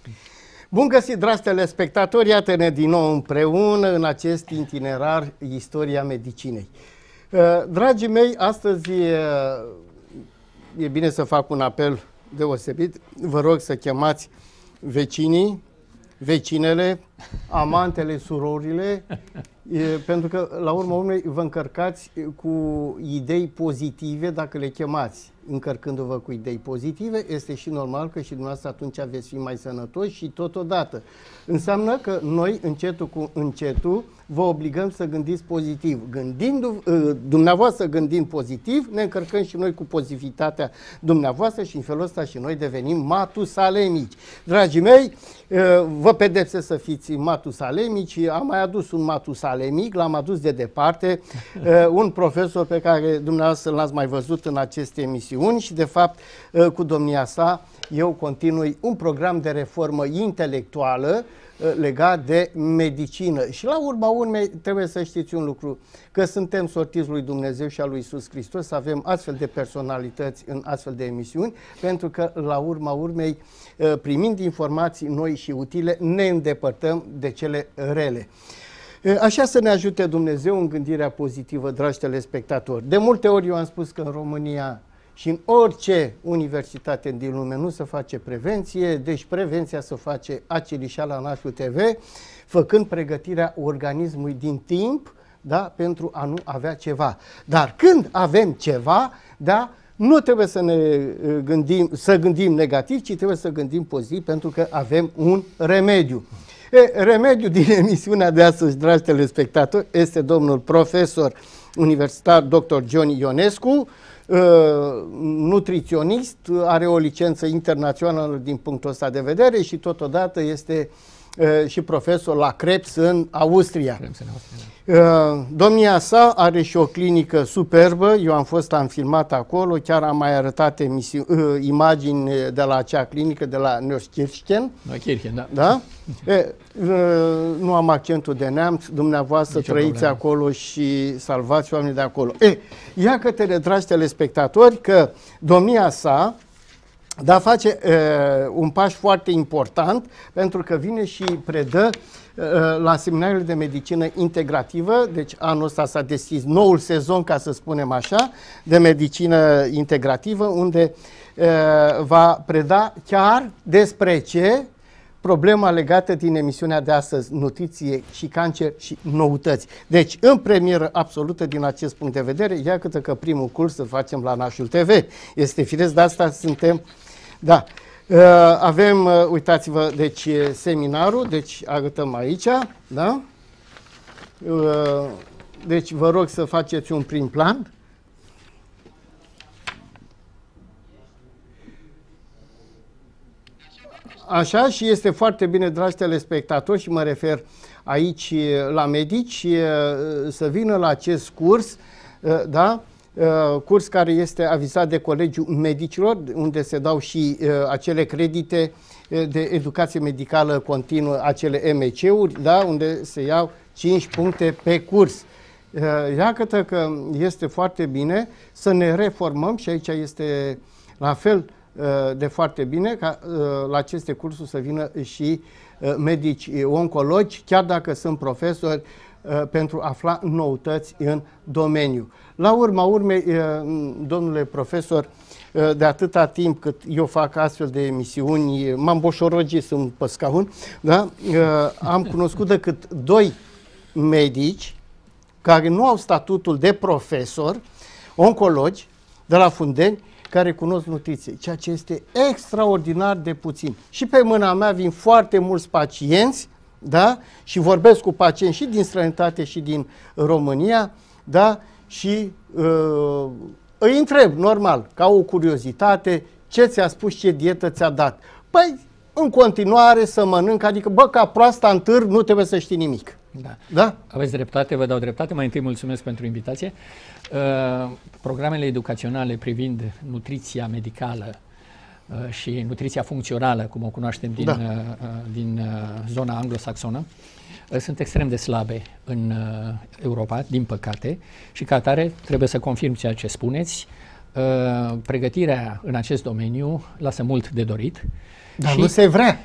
Bun găsit, dragi telespectatori, iată-ne din nou împreună în acest itinerar Istoria Medicinei. Dragii mei, astăzi e bine să fac un apel deosebit. Vă rog să chemați vecinii, vecinele, amantele, surorile, pentru că, la urma urmei, vă încărcați cu idei pozitive dacă le chemați. Încărcându-vă cu idei pozitive, este și normal că și dumneavoastră atunci veți fi mai sănătoși și totodată. Înseamnă că noi, încetul cu încetul, vă obligăm să gândiți pozitiv. Dumneavoastră gândind pozitiv, ne încărcăm și noi cu pozitivitatea dumneavoastră și în felul ăsta și noi devenim matusalemici. Dragii mei, vă pedepsesc să fiți matusalemici. Am mai adus un matusalemic, l-am adus de departe, un profesor pe care dumneavoastră l-ați mai văzut în aceste emisiuni și de fapt cu domnia sa eu continui un program de reformă intelectuală legat de medicină. Și la urma urmei trebuie să știți un lucru, că suntem sortiți lui Dumnezeu și a lui Iisus Hristos să avem astfel de personalități în astfel de emisiuni, pentru că la urma urmei, primind informații noi și utile, ne îndepărtăm de cele rele. Așa să ne ajute Dumnezeu în gândirea pozitivă, dragi telespectatori. De multe ori eu am spus că în România și în orice universitate din lume nu se face prevenție, deci prevenția se face Acilișa la Nașul TV, făcând pregătirea organismului din timp, da, pentru a nu avea ceva. Dar când avem ceva, da, nu trebuie să ne gândim negativ, ci trebuie să gândim pozitiv, pentru că avem un remediu. Remediul din emisiunea de astăzi, dragi telespectatori, este domnul profesor universitar dr. Johnny Ionescu, nutriționist, are o licență internațională din punctul ăsta de vedere și totodată este și profesor la Krebs în Austria. Domnia sa are și o clinică superbă, eu am filmat acolo, chiar am mai arătat imagini de la acea clinică, de la Neuskirchen. Da. Da? Nu am accentul de neamț, dumneavoastră trăiți acolo și salvați oamenii de acolo. Iată-te, dragi telespectatori, că domnia sa face un pas foarte important, pentru că vine și predă la seminariile de medicină integrativă. Deci anul ăsta s-a deschis noul sezon, ca să spunem așa, de medicină integrativă, unde va preda chiar despre ce? Problema legată din emisiunea de astăzi, nutriție și cancer și noutăți. Deci, în premieră absolută din acest punct de vedere, iată că primul curs îl facem la Nașul TV. Este firesc, de asta suntem... Da. Avem, uitați-vă, deci seminarul, deci arătăm aici, da? Deci vă rog să faceți un prim plan. Așa, și este foarte bine, dragi telespectatori, și mă refer aici la medici, să vină la acest curs, da? Curs care este avizat de Colegiul Medicilor, unde se dau și acele credite de educație medicală continuă, acele MC-uri, da? Unde se iau 5 puncte pe curs. Iată că este foarte bine să ne reformăm și aici este la fel de foarte bine ca la aceste cursuri să vină și medici oncologi, chiar dacă sunt profesori, pentru a afla noutăți în domeniu. La urma urmei, domnule profesor, de atâta timp cât eu fac astfel de emisiuni, m-am boșorogit, sunt pe scaun, da? Am cunoscut decât 2 medici care nu au statutul de profesor, oncologi, de la Fundeni, care cunosc nutriție, ceea ce este extraordinar de puțin. Și pe mâna mea vin foarte mulți pacienți, da? Și vorbesc cu pacienți și din străinătate și din România, da? Și îi întreb, normal, ca o curiozitate, ce ți-a spus, ce dietă ți-a dat. Păi, în continuare să mănânc, adică, bă, ca proasta în târg, nu trebuie să știi nimic. Da. Da? Aveți dreptate, vă dau dreptate. Mai întâi mulțumesc pentru invitație. Programele educaționale privind nutriția medicală și nutriția funcțională, cum o cunoaștem din zona anglosaxonă, sunt extrem de slabe în Europa, din păcate, și ca atare trebuie să confirm ceea ce spuneți. Pregătirea în acest domeniu lasă mult de dorit. Dar și nu se vrea.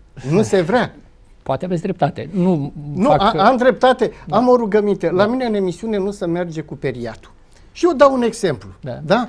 Nu se vrea. Poate aveți dreptate. Nu, am dreptate. Da. Am o rugăminte. La mine în emisiune nu se merge cu periatul. Și eu dau un exemplu. Da?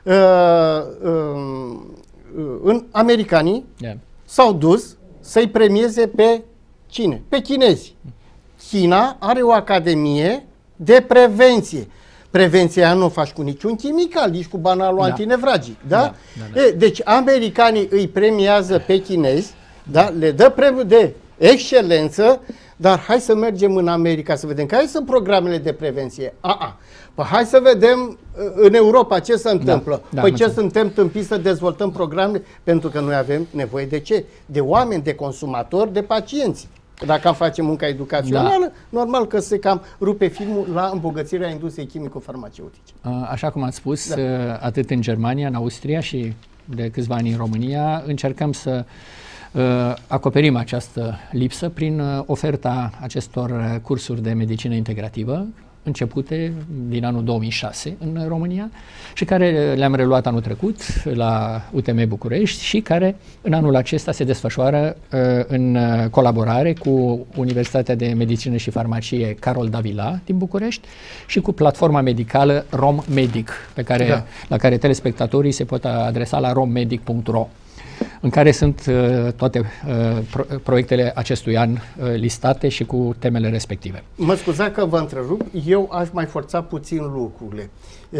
În americanii s-au dus să-i premieze pe cine? Pe chinezi. China are o academie de prevenție. Prevenția nu o faci cu niciun chimical, nici cu banalul antinevragic. Da? Deci americanii îi premiază pe chinezi, da? Le dă premiul de excelență, dar hai să mergem în America să vedem care sunt programele de prevenție. Păi hai să vedem în Europa ce se întâmplă. Păi ce suntem tâmpiți să dezvoltăm programele? Pentru că noi avem nevoie de ce? De oameni, de consumatori, de pacienți. Dacă am face munca educațională, normal că se cam rupe filmul la îmbogățirea industriei chimico-farmaceutice. Așa cum ați spus, atât în Germania, în Austria și de câțiva ani în România, încercăm să acoperim această lipsă prin oferta acestor cursuri de medicină integrativă, începute din anul 2006 în România și care le-am reluat anul trecut la UTM București și care în anul acesta se desfășoară în colaborare cu Universitatea de Medicină și Farmacie Carol Davila din București și cu platforma medicală RomMedic, la care telespectatorii se pot adresa la rommedic.ro, în care sunt toate proiectele acestui an listate și cu temele respective. Mă scuzați că vă întrerup, eu aș mai forța puțin lucrurile.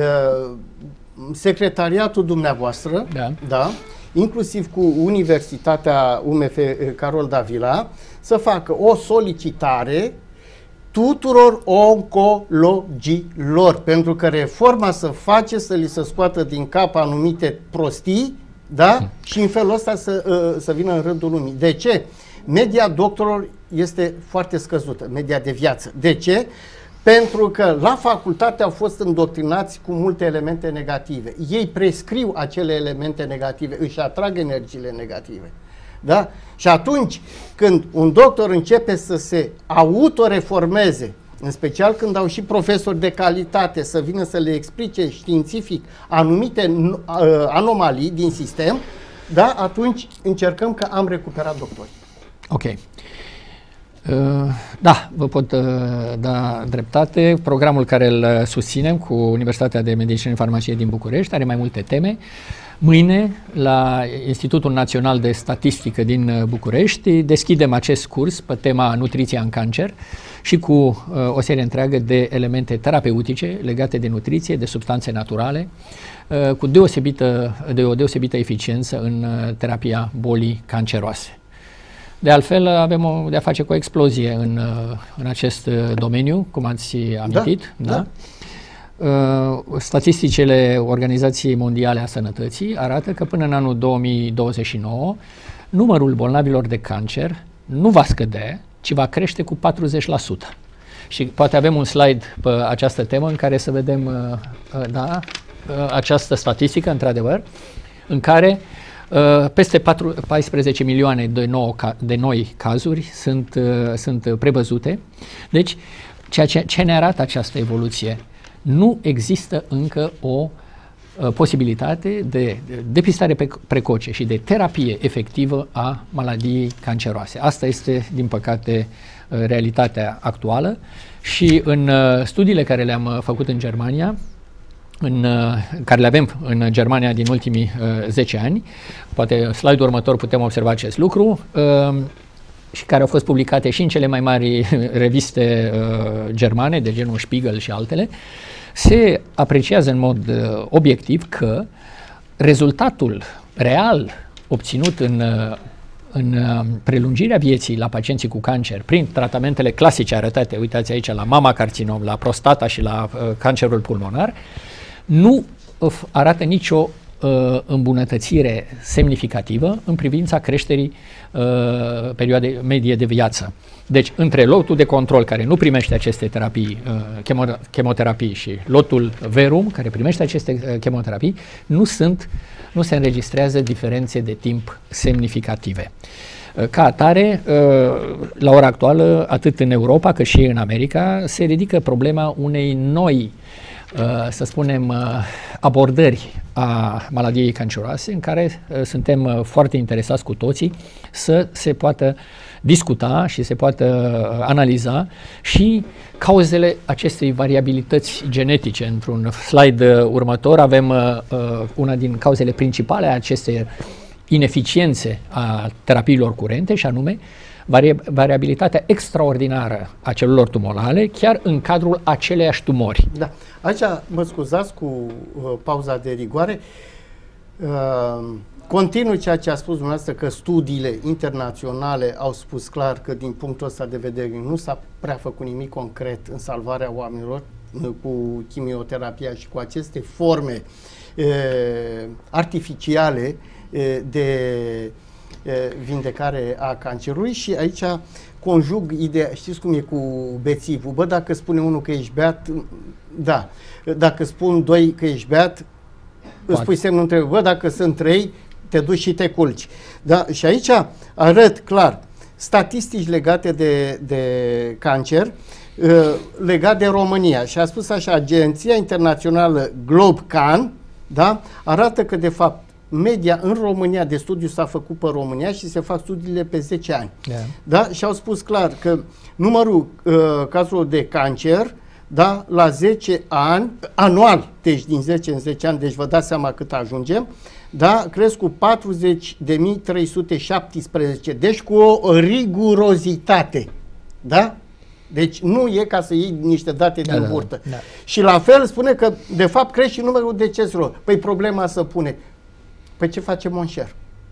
Secretariatul dumneavoastră, inclusiv cu Universitatea UMF Carol Davila, să facă o solicitare tuturor oncologilor, pentru că reforma să face să li se scoată din cap anumite prostii, da? Și în felul ăsta să vină în rândul lumii. De ce? Media doctorilor este foarte scăzută, media de viață. De ce? Pentru că la facultate au fost îndoctrinați cu multe elemente negative. Ei prescriu acele elemente negative, își atrag energiile negative. Da? Și atunci când un doctor începe să se autoreformeze, în special când au și profesori de calitate să vină să le explice științific anumite anomalii din sistem, da, atunci încercăm că am recuperat doctori. Ok. Da, vă pot da dreptate. Programul care îl susținem cu Universitatea de Medicină și Farmacie din București are mai multe teme. Mâine, la Institutul Național de Statistică din București, deschidem acest curs pe tema nutriția în cancer și cu o serie întreagă de elemente terapeutice legate de nutriție, de substanțe naturale, cu o deosebită eficiență în terapia bolii canceroase. De altfel, avem de-a face cu o explozie în acest domeniu, cum ați amintit. Da? Statisticile Organizației Mondiale a Sănătății arată că până în anul 2029 numărul bolnavilor de cancer nu va scădea, ci va crește cu 40%. Și poate avem un slide pe această temă în care să vedem această statistică, într-adevăr, în care peste 14 milioane de noi cazuri sunt prevăzute. Deci, ce ne arată această evoluție? Nu există încă o posibilitate de depistare precoce și de terapie efectivă a maladiei canceroase. Asta este, din păcate, realitatea actuală și în studiile care le-am făcut în Germania, care le avem în Germania din ultimii 10 ani, poate slide-ul următor putem observa acest lucru, și care au fost publicate și în cele mai mari reviste germane, de genul Spiegel și altele, se apreciază în mod obiectiv că rezultatul real obținut în prelungirea vieții la pacienții cu cancer prin tratamentele clasice arătate, uitați aici, la mama-carcinom, la prostata și la cancerul pulmonar, nu arată nicio îmbunătățire semnificativă în privința creșterii perioadei medie de viață. Deci, între lotul de control care nu primește aceste terapii, chemoterapii, și lotul verum care primește aceste chemoterapii, nu se înregistrează diferențe de timp semnificative. Ca atare, la ora actuală, atât în Europa cât și în America, se ridică problema unei noi să spunem, abordări a maladiei canceroase în care suntem foarte interesați cu toții să se poată discuta și se poată analiza și cauzele acestei variabilități genetice. Într-un slide următor avem una din cauzele principale a acestei ineficiențe a terapiilor curente, și anume variabilitatea extraordinară a celulelor tumorale, chiar în cadrul aceleiași tumori. Da. Aici, mă scuzați cu pauza de rigoare, continui ceea ce a spus dumneavoastră, că studiile internaționale au spus clar că din punctul ăsta de vedere nu s-a prea făcut nimic concret în salvarea oamenilor cu chimioterapia și cu aceste forme artificiale de vindecare a cancerului. Și aici conjug ideea, știți cum e cu bețivul, bă, dacă spune unul că ești beat, da, dacă spun doi că ești beat, îți pui semnul întrebării, bă, dacă sunt trei, te duci și te culci. Da? Și aici arăt clar statistici legate de cancer, legat de România. Și a spus așa, Agenția Internațională GlobeCan, da, arată că de fapt media în România de studiu s-a făcut pe România și se fac studiile pe 10 ani. Yeah. Da? Și au spus clar că numărul cazurilor de cancer, da, la 10 ani, anual, deci din 10 în 10 ani, deci vă dați seama cât ajungem, da, cresc cu 40.317, deci cu o rigurozitate, da? Deci nu e ca să iei niște date din burtă. Da. Și la fel spune că, de fapt, crește și numărul deceselor. Păi problema se pune, păi ce face Monșer?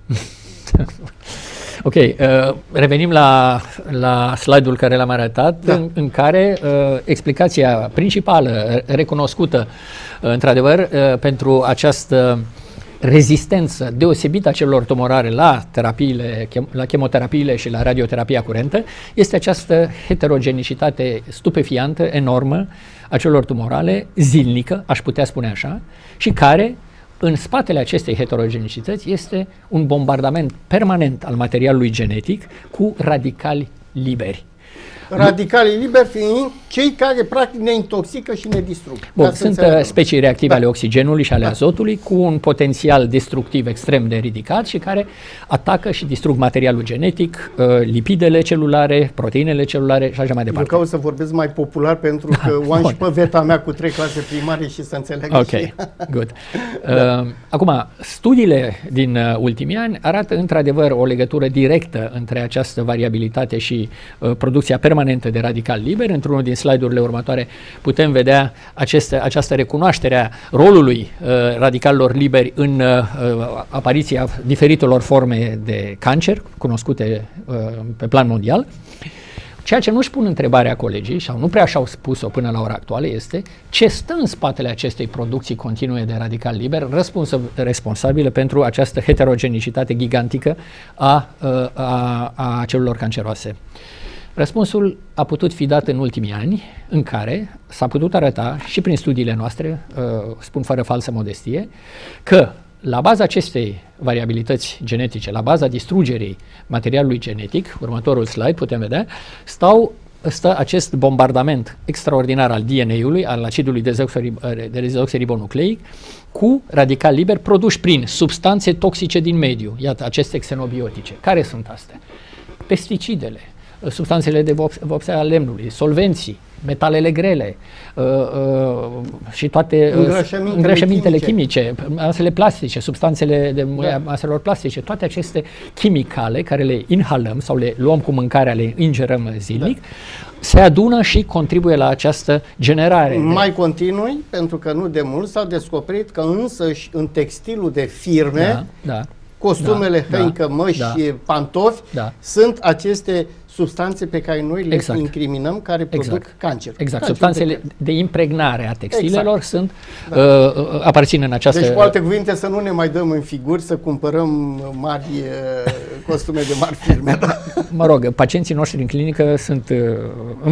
Ok, revenim la slide-ul care l-am arătat, da, în care explicația principală, recunoscută, într-adevăr, pentru această rezistență deosebită a celor tumorare la chemoterapiile și la radioterapia curentă, este această heterogenicitate stupefiantă, enormă, a celor tumorale, zilnică, aș putea spune așa, și care, în spatele acestei heterogenicități, este un bombardament permanent al materialului genetic cu radicali liberi. Radicalii liberi fiind cei care practic ne intoxică și ne distrug. Bun, sunt specii reactive ale oxigenului și ale azotului cu un potențial destructiv extrem de ridicat și care atacă și distrug materialul genetic, lipidele celulare, proteinele celulare și așa mai departe. Eu caut să vorbesc mai popular pentru că o am și pe veta mea cu 3 clase primare și să înțeleagă. Ok, good. Acum, studiile din ultimii ani arată într-adevăr o legătură directă între această variabilitate și producția permanentă de radicali liberi. Într-unul din slide-urile următoare putem vedea această recunoaștere a rolului radicalilor liberi în apariția diferitelor forme de cancer cunoscute pe plan mondial. Ceea ce nu-și pun întrebarea colegii, sau nu prea și-au spus-o până la ora actuală, este ce stă în spatele acestei producții continue de radicali liberi, responsabilă pentru această heterogenicitate gigantică a celulelor canceroase. Răspunsul a putut fi dat în ultimii ani, în care s-a putut arăta și prin studiile noastre, spun fără falsă modestie, că la baza acestei variabilități genetice, la baza distrugerii materialului genetic, următorul slide putem vedea, stă acest bombardament extraordinar al DNA-ului, al acidului dezoxiribonucleic, cu radicali liberi produși prin substanțe toxice din mediu. Iată, aceste xenobiotice. Care sunt astea? Pesticidele, substanțele de vopsea a lemnului, solvenții, metalele grele și toate îngrășămintele chimice, masele plastice, substanțele maselor plastice, toate aceste chimicale care le inhalăm sau le luăm cu mâncarea, le ingerăm zilnic, se adună și contribuie la această generare. Mai continui, pentru că nu de mult s-a descoperit că însăși în textilul de firme, costumele, hăincă, măști, pantofi, sunt aceste substanțe pe care noi le incriminăm, care produc cancer. Exact. Substanțele de impregnare a textilelor sunt, aparțin în această... Deci, cu alte cuvinte, să nu ne mai dăm în figuri, să cumpărăm mari costume de mari firme. Mă rog, pacienții noștri în clinică sunt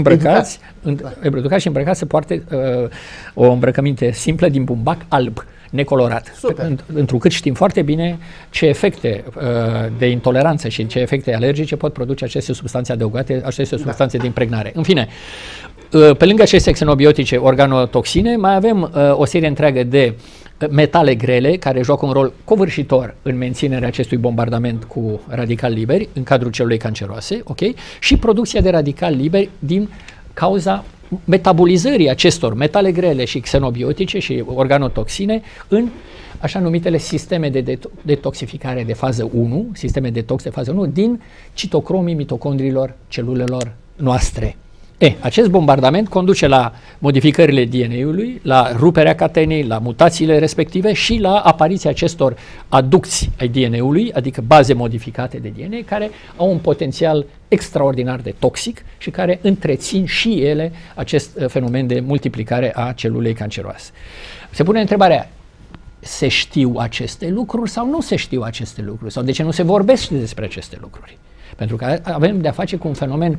îmbrăcați și îmbrăcați să poarte o îmbrăcăminte simplă din bumbac alb, necolorat. Întrucât știm foarte bine ce efecte de intoleranță și ce efecte alergice pot produce aceste substanțe adăugate, aceste substanțe de impregnare. În fine, pe lângă aceste xenobiotice, organotoxine, mai avem o serie întreagă de metale grele care joacă un rol covârșitor în menținerea acestui bombardament cu radicali liberi în cadrul celulei canceroase, okay? Și producția de radicali liberi din cauza metabolizării acestor metale grele și xenobiotice și organotoxine în așa numitele sisteme de detoxificare de fază 1, sisteme de detox de fază 1 din citocromii mitocondriilor celulelor noastre. Acest bombardament conduce la modificările DNA-ului, la ruperea catenei, la mutațiile respective și la apariția acestor aducți ai DNA-ului, adică baze modificate de DNA, care au un potențial extraordinar de toxic și care întrețin și ele acest fenomen de multiplicare a celulei canceroase. Se pune întrebarea, se știu aceste lucruri sau nu se știu aceste lucruri? Sau de ce nu se vorbește despre aceste lucruri? Pentru că avem de-a face cu un fenomen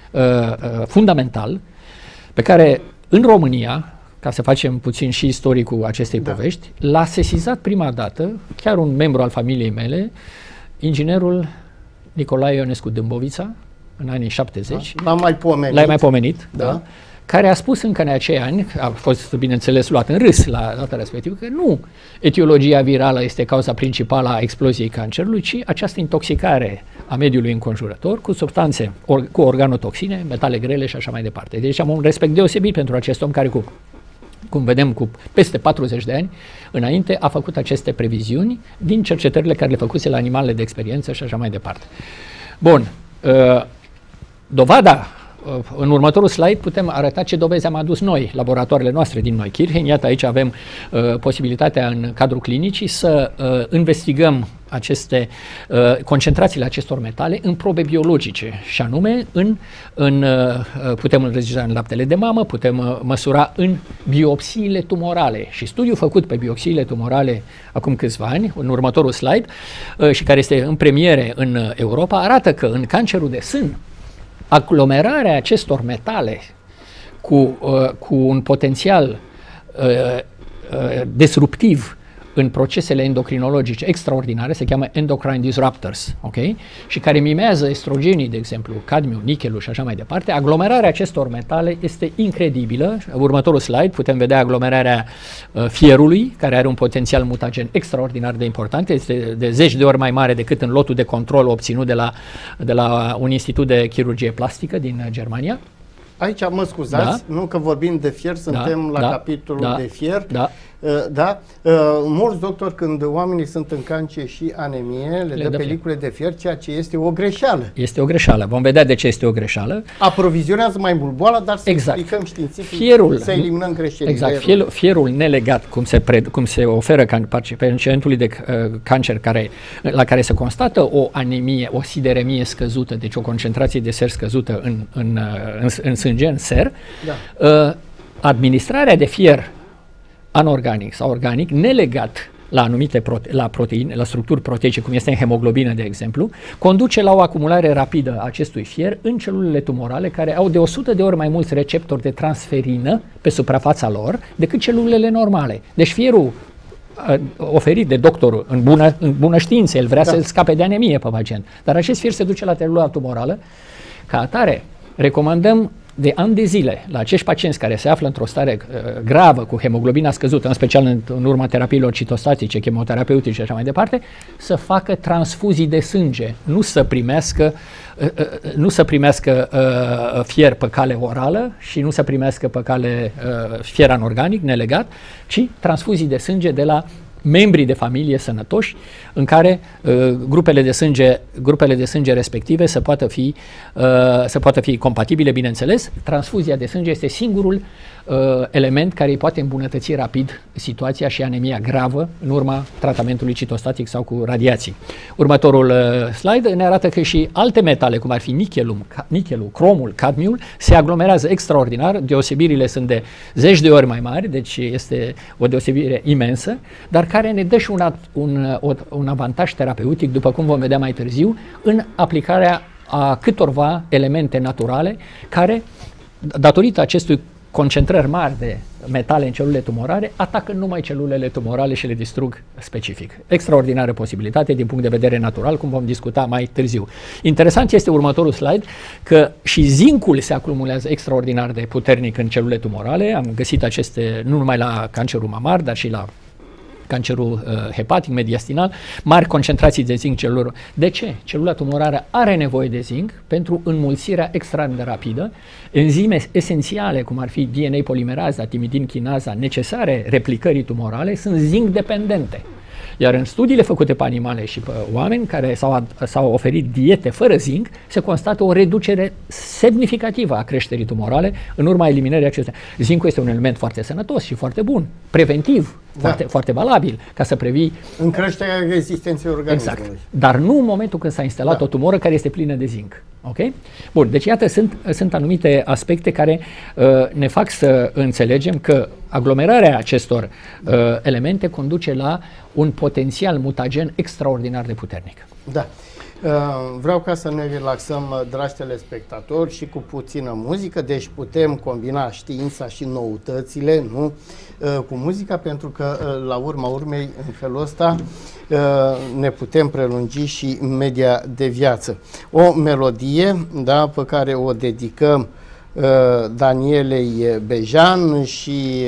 fundamental pe care în România, ca să facem puțin și istoricul acestei povești, l-a sesizat prima dată chiar un membru al familiei mele, inginerul Nicolae Ionescu Dâmbovița, în anii 70. L-ai mai pomenit, da. Care a spus încă în acei ani, a fost bineînțeles luat în râs la data respectivă, că nu etiologia virală este cauza principală a exploziei cancerului, ci această intoxicare a mediului înconjurător cu substanțe, cu organotoxine, metale grele și așa mai departe. Deci am un respect deosebit pentru acest om care, cum vedem, cu peste 40 de ani înainte, a făcut aceste previziuni din cercetările care le făcuse la animalele de experiență și așa mai departe. Bun, dovada. În următorul slide putem arăta ce dovezi am adus noi, laboratoarele noastre din Neukirchen. Iată, aici avem posibilitatea în cadrul clinicii să investigăm concentrațiile acestor metale în probe biologice și anume putem înregistra în laptele de mamă, putem măsura în biopsiile tumorale și studiul făcut pe biopsiile tumorale acum câțiva ani, în următorul slide, și care este în premiere în Europa, arată că în cancerul de sân aglomerarea acestor metale cu un potențial disruptiv în procesele endocrinologice extraordinare, se cheamă endocrine disruptors, okay? Și care mimează estrogenii, de exemplu, cadmiu, nichelul și așa mai departe. Aglomerarea acestor metale este incredibilă. Următorul slide putem vedea aglomerarea fierului, care are un potențial mutagen extraordinar de important, este de 10 de ori mai mare decât în lotul de control obținut de la un institut de chirurgie plastică din Germania. Aici mă scuzați, nu că vorbim de fier, suntem la capitolul de fier. Mulți doctori, când oamenii sunt în cancer și anemie, le dă pelicule de fier, ceea ce este o greșeală. Este o greșeală. Vom vedea de ce este o greșeală. Aprovizionează mai mult boala, dar să explicăm științific, să eliminăm greșelile. Exact. Fierul nelegat, cum se oferă pacientului de cancer la care se constată o anemie, o sideremie scăzută, deci o concentrație de ser scăzută în sânge, în ser, administrarea de fier anorganic sau organic, nelegat la anumite proteine, la structuri proteice, cum este în hemoglobină, de exemplu, conduce la o acumulare rapidă a acestui fier în celulele tumorale, care au de 100 de ori mai mulți receptori de transferină pe suprafața lor decât celulele normale. Deci fierul oferit de doctorul în bună știință, el vrea să-l scape de anemie pe pacient, dar acest fier se duce la celula tumorală. Ca atare, recomandăm de ani de zile la acești pacienți care se află într-o stare gravă cu hemoglobina scăzută, în special în urma terapiilor citostatice, chemoterapeutice și așa mai departe, să facă transfuzii de sânge, nu să primească fier pe cale orală și nu să primească pe cale fier anorganic, nelegat, ci transfuzii de sânge de la membrii de familie sănătoși, în care grupele de sânge respective să poată fi compatibile, bineînțeles. Transfuzia de sânge este singurul element care îi poate îmbunătăți rapid situația și anemia gravă în urma tratamentului citostatic sau cu radiații. Următorul slide ne arată că și alte metale, cum ar fi nichelul, cromul, cadmiul, se aglomerează extraordinar, deosebirile sunt de 10 de ori mai mari, deci este o deosebire imensă, dar care ne dă și un avantaj terapeutic, după cum vom vedea mai târziu, în aplicarea a câtorva elemente naturale care, datorită acestui concentrări mari de metale în celulele tumorale, atacă numai celulele tumorale și le distrug specific. Extraordinară posibilitate din punct de vedere natural, cum vom discuta mai târziu. Interesant este următorul slide, că și zincul se acumulează extraordinar de puternic în celulele tumorale. Am găsit aceste nu numai la cancerul mamar, dar și la cancerul hepatic, mediastinal, mari concentrații de zinc celulelor. De ce? Celula tumorală are nevoie de zinc pentru înmulțirea extrem de rapidă. Enzime esențiale, cum ar fi DNA polimeraza, timidin chinaza, necesare replicării tumorale, sunt zinc dependente. Iar în studiile făcute pe animale și pe oameni care s-au oferit diete fără zinc, se constată o reducere semnificativă a creșterii tumorale în urma eliminării acestea. Zincul este un element foarte sănătos și foarte bun, preventiv, foarte valabil, ca să previi... În creșterea rezistenței organismului. Exact. Dar nu în momentul când s-a instalat o tumoră care este plină de zinc. Ok? Bun, deci iată, sunt anumite aspecte care ne fac să înțelegem că aglomerarea acestor elemente conduce la un potențial mutagen extraordinar de puternic. Da. Vreau ca să ne relaxăm, dragi telespectatori, și cu puțină muzică, deci putem combina știința și noutățile, nu? Cu muzica, pentru că la urma urmei, în felul ăsta, ne putem prelungi și media de viață. O melodie, da, pe care o dedicăm Danielei Bejan și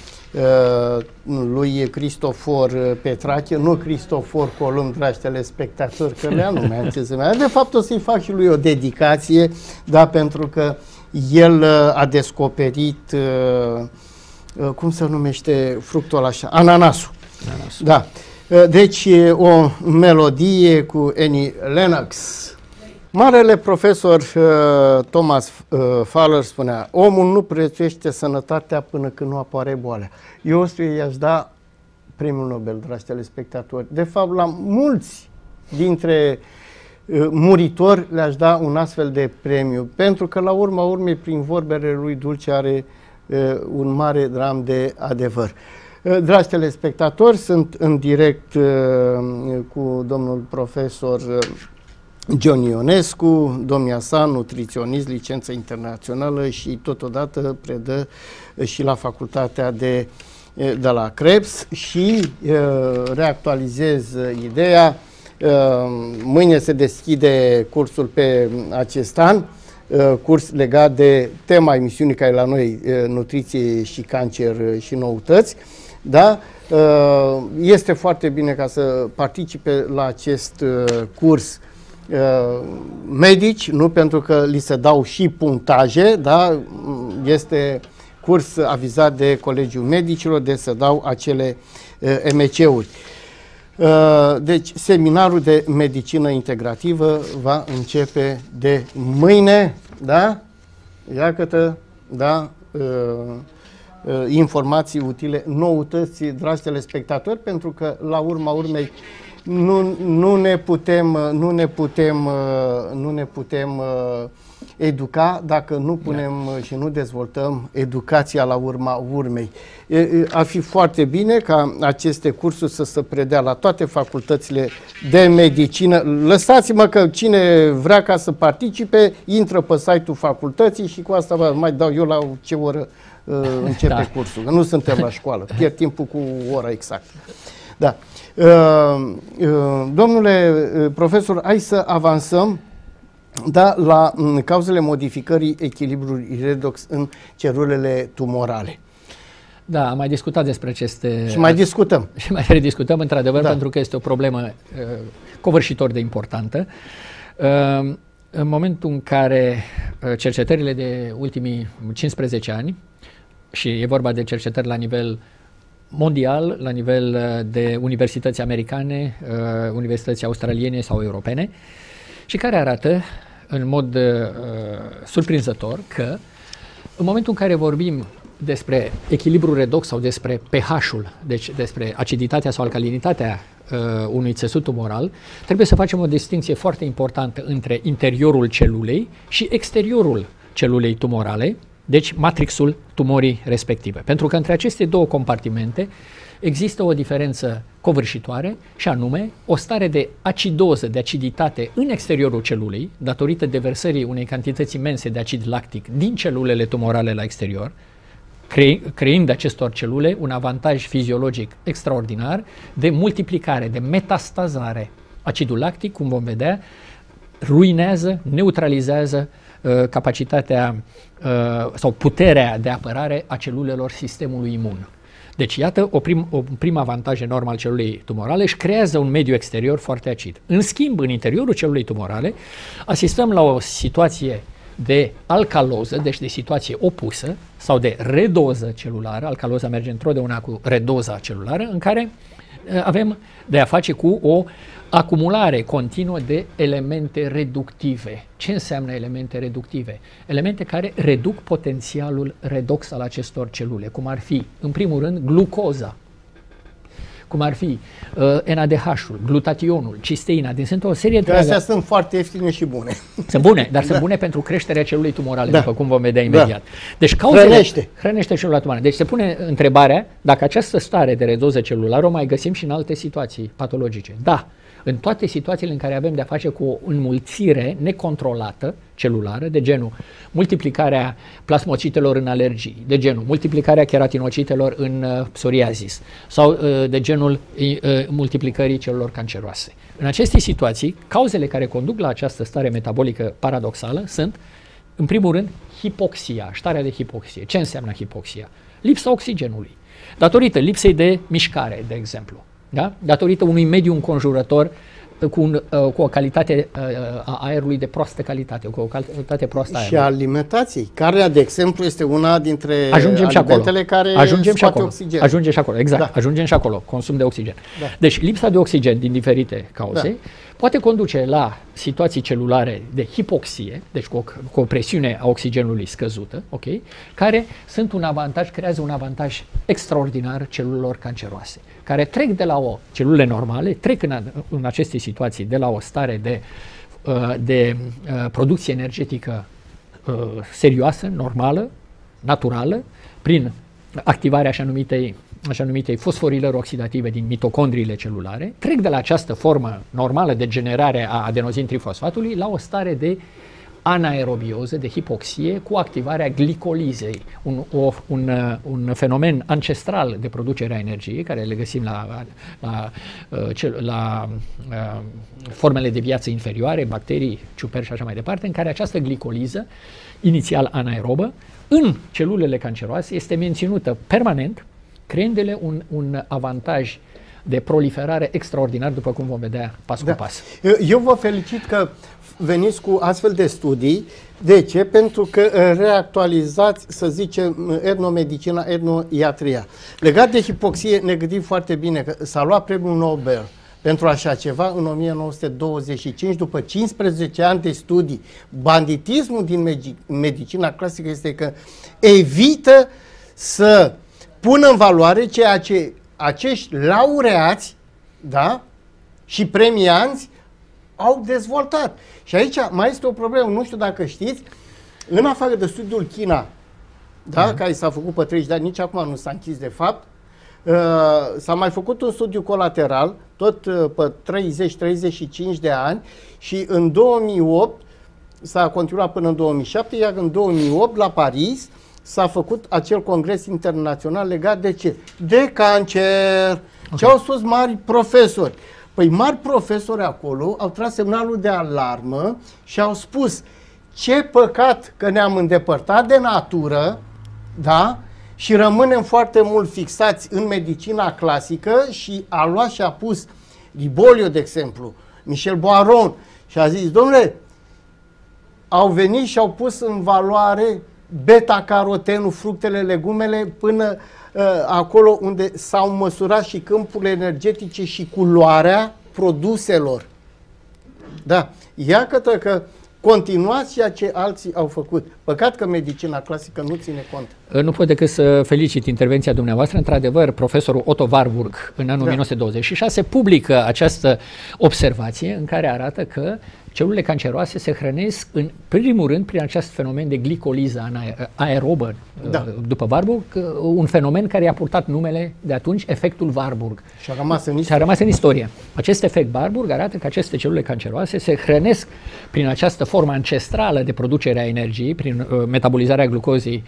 lui Cristofor Petrache, nu Cristofor Columb, dragi telespectatori, că le anume de fapt o să-i fac și lui o dedicație, da, pentru că el a descoperit cum se numește fructul așa? Ananasul. Da. Deci o melodie cu Annie Lennox. Marele profesor Thomas Fowler spunea: omul nu prețuiește sănătatea până când nu apare boala. Eu ăstuia i-aș da premiul Nobel, dragi telespectatori. De fapt, la mulți dintre muritori le-aș da un astfel de premiu, pentru că la urma urmei, prin vorbele lui dulce, are un mare dram de adevăr. Dragi telespectatori, sunt în direct cu domnul profesor John Ionescu, domnia sa, nutriționist, licență internațională și totodată predă și la facultatea de la Krebs și reactualizez ideea. Mâine se deschide cursul pe acest an, curs legat de tema emisiunii care e la noi, nutriție și cancer și noutăți. Da? Este foarte bine ca să participe la acest curs medici, nu, pentru că li se dau și punctaje, da? Este curs avizat de Colegiul Medicilor, de să dau acele MC-uri. Deci, seminarul de medicină integrativă va începe de mâine, da? Iată, da? Informații utile, noutăți, dragi telespectatori, pentru că la urma urmei nu ne putem educa dacă nu punem și nu dezvoltăm educația la urma urmei. Ar fi foarte bine ca aceste cursuri să se predea la toate facultățile de medicină. Lăsați-mă că cine vrea ca să participe, intră pe site-ul facultății și cu asta mai dau eu la ce oră începe cursul. Că nu suntem la școală, pierd timpul cu ora exact. Da. Domnule profesor, hai să avansăm, da, la cauzele modificării echilibrului redox în celulele tumorale. Da, am mai discutat despre aceste... Și mai discutăm. Și mai rediscutăm, într-adevăr, da, pentru că este o problemă covârșitor de importantă. În momentul în care cercetările de ultimii 15 ani, și e vorba de cercetări la nivel mondial, la nivel de universități americane, universități australiene sau europene, și care arată în mod surprinzător că în momentul în care vorbim despre echilibru redox sau despre pH-ul, deci despre aciditatea sau alcalinitatea unui țesut tumoral, trebuie să facem o distinție foarte importantă între interiorul celulei și exteriorul celulei tumorale, deci matrixul tumorii respective. Pentru că între aceste două compartimente există o diferență covârșitoare, și anume o stare de acidoză, de aciditate în exteriorul celulei, datorită deversării unei cantități imense de acid lactic din celulele tumorale la exterior, creând acestor celule un avantaj fiziologic extraordinar de multiplicare, de metastazare. Acidul lactic, cum vom vedea, ruinează, neutralizează capacitatea sau puterea de apărare a celulelor sistemului imun. Deci, iată, un prim avantaj enorm al celulei tumorale, își creează un mediu exterior foarte acid. În schimb, în interiorul celulei tumorale, asistăm la o situație de alcaloză, deci de situație opusă, sau de redoză celulară, alcaloza merge întotdeauna cu redoza celulară, în care avem de a face cu o acumulare continuă de elemente reductive. Ce înseamnă elemente reductive? Elemente care reduc potențialul redox al acestor celule, cum ar fi, în primul rând, glucoza, cum ar fi NADH-ul, glutationul, cisteina, deci sunt o serie de... Astea sunt foarte ieftine și bune. Sunt bune, dar sunt bune pentru creșterea celulei tumorale, după cum vom vedea imediat. Deci hrănește celula tumorală. Deci se pune întrebarea dacă această stare de redoză celulară o mai găsim și în alte situații patologice. Da, în toate situațiile în care avem de-a face cu o înmulțire necontrolată celulară, de genul multiplicarea plasmocitelor în alergii, de genul multiplicarea keratinocitelor în psoriazis sau de genul multiplicării celulelor canceroase. În aceste situații, cauzele care conduc la această stare metabolică paradoxală sunt, în primul rând, hipoxia, starea de hipoxie. Ce înseamnă hipoxia? Lipsa oxigenului, datorită lipsei de mișcare, de exemplu. Da? Datorită unui mediu înconjurător cu o calitate a aerului de proastă calitate, cu o calitate proastă a aerului. Și alimentației. Carnea, de exemplu, este una dintre alimentele care scoate oxigen. Ajungem și acolo, exact. Da. Ajungem și acolo, consum de oxigen. Da. Deci lipsa de oxigen din diferite cauze poate conduce la situații celulare de hipoxie, deci cu o presiune a oxigenului scăzută, care sunt un avantaj, creează un avantaj extraordinar celulelor canceroase, care trec de la celule normale, trec în aceste situații de la o stare de producție energetică serioasă, normală, naturală, prin activarea așa numitei fosforilări oxidative din mitocondriile celulare, trec de la această formă normală de generare a adenozin-trifosfatului la o stare de anaerobioză, de hipoxie, cu activarea glicolizei, un fenomen ancestral de producere a energiei, care le găsim la formele de viață inferioare, bacterii, ciuperi și așa mai departe, în care această glicoliză, inițial anaerobă, în celulele canceroase este menținută permanent, creându-le un avantaj de proliferare extraordinar, după cum vom vedea pas cu pas. Eu vă felicit că veniți cu astfel de studii. De ce? Pentru că reactualizați, să zicem, etnomedicina, etnoiatria. Legat de hipoxie, ne gândim foarte bine că s-a luat premiul Nobel pentru așa ceva în 1925, după 15 ani de studii. Banditismul din medicina clasică este că evită să pună în valoare ceea ce acești laureați, da, și premianți au dezvoltat. Și aici mai este o problemă, nu știu dacă știți, în afară de studiul China, da, care s-a făcut pe 30 de ani, nici acum nu s-a închis de fapt, s-a mai făcut un studiu colateral, tot pe 30-35 de ani, și în 2008 s-a continuat până în 2007, iar în 2008 la Paris s-a făcut acel congres internațional legat de ce? De cancer. Ce au spus mari profesori? Păi mari profesori acolo au tras semnalul de alarmă și au spus: ce păcat că ne-am îndepărtat de natură, da? Și rămânem foarte mult fixați în medicina clasică. Și a luat și a pus Libolio, de exemplu, Michel Boiron, și a zis: domnule, au venit și au pus în valoare beta-carotenul, fructele, legumele, până acolo unde s-au măsurat și câmpurile energetice și culoarea produselor. Da, iată că continuați ceea ce alții au făcut. Păcat că medicina clasică nu ține cont. Nu pot decât să felicit intervenția dumneavoastră. Într-adevăr, profesorul Otto Warburg, în anul 1926, publică această observație în care arată că celulele canceroase se hrănesc în primul rând prin acest fenomen de glicoliză aerobă după Warburg, un fenomen care i-a purtat numele de atunci efectul Warburg. Și a rămas în istorie. Acest efect Warburg arată că aceste celule canceroase se hrănesc prin această formă ancestrală de producere a energiei, prin metabolizarea glucozei,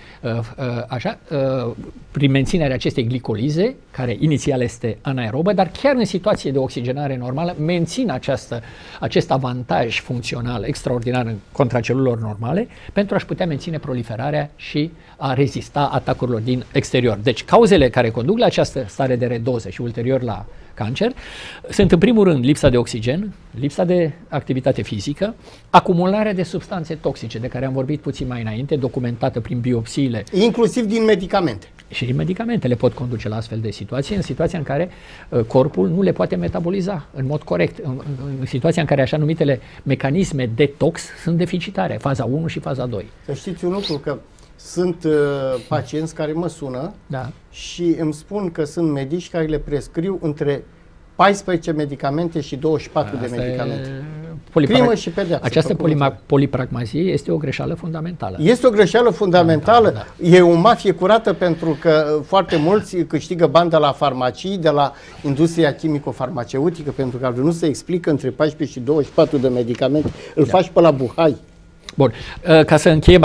prin menținerea acestei glicolize, care inițial este anaerobă, dar chiar în situație de oxigenare normală mențin acest avantaj funcțional extraordinar în contra celulelor normale pentru a-și putea menține proliferarea și a rezista atacurilor din exterior. Deci cauzele care conduc la această stare de redoză și ulterior la cancer sunt în primul rând lipsa de oxigen, lipsa de activitate fizică, acumularea de substanțe toxice de care am vorbit puțin mai înainte, documentată prin biopsiile. Inclusiv din medicamente. Și medicamentele pot conduce la astfel de situații, în situația în care corpul nu le poate metaboliza în mod corect, în situația în care așa numitele mecanisme detox sunt deficitare, faza 1 și faza 2. Să știți un lucru, că sunt pacienți care mă sună și îmi spun că sunt medici care le prescriu între 14 medicamente și 24 de medicamente. Crimă și pedeapsă. Această polipragmazie este o greșeală fundamentală. Este o greșeală fundamentală. E o mafie curată pentru că foarte mulți câștigă bani de la farmacii, de la industria chimico-farmaceutică, pentru că nu se explică între 14 și 24 de medicamente. Îl faci pe la buhai. Bun, ca să încheiem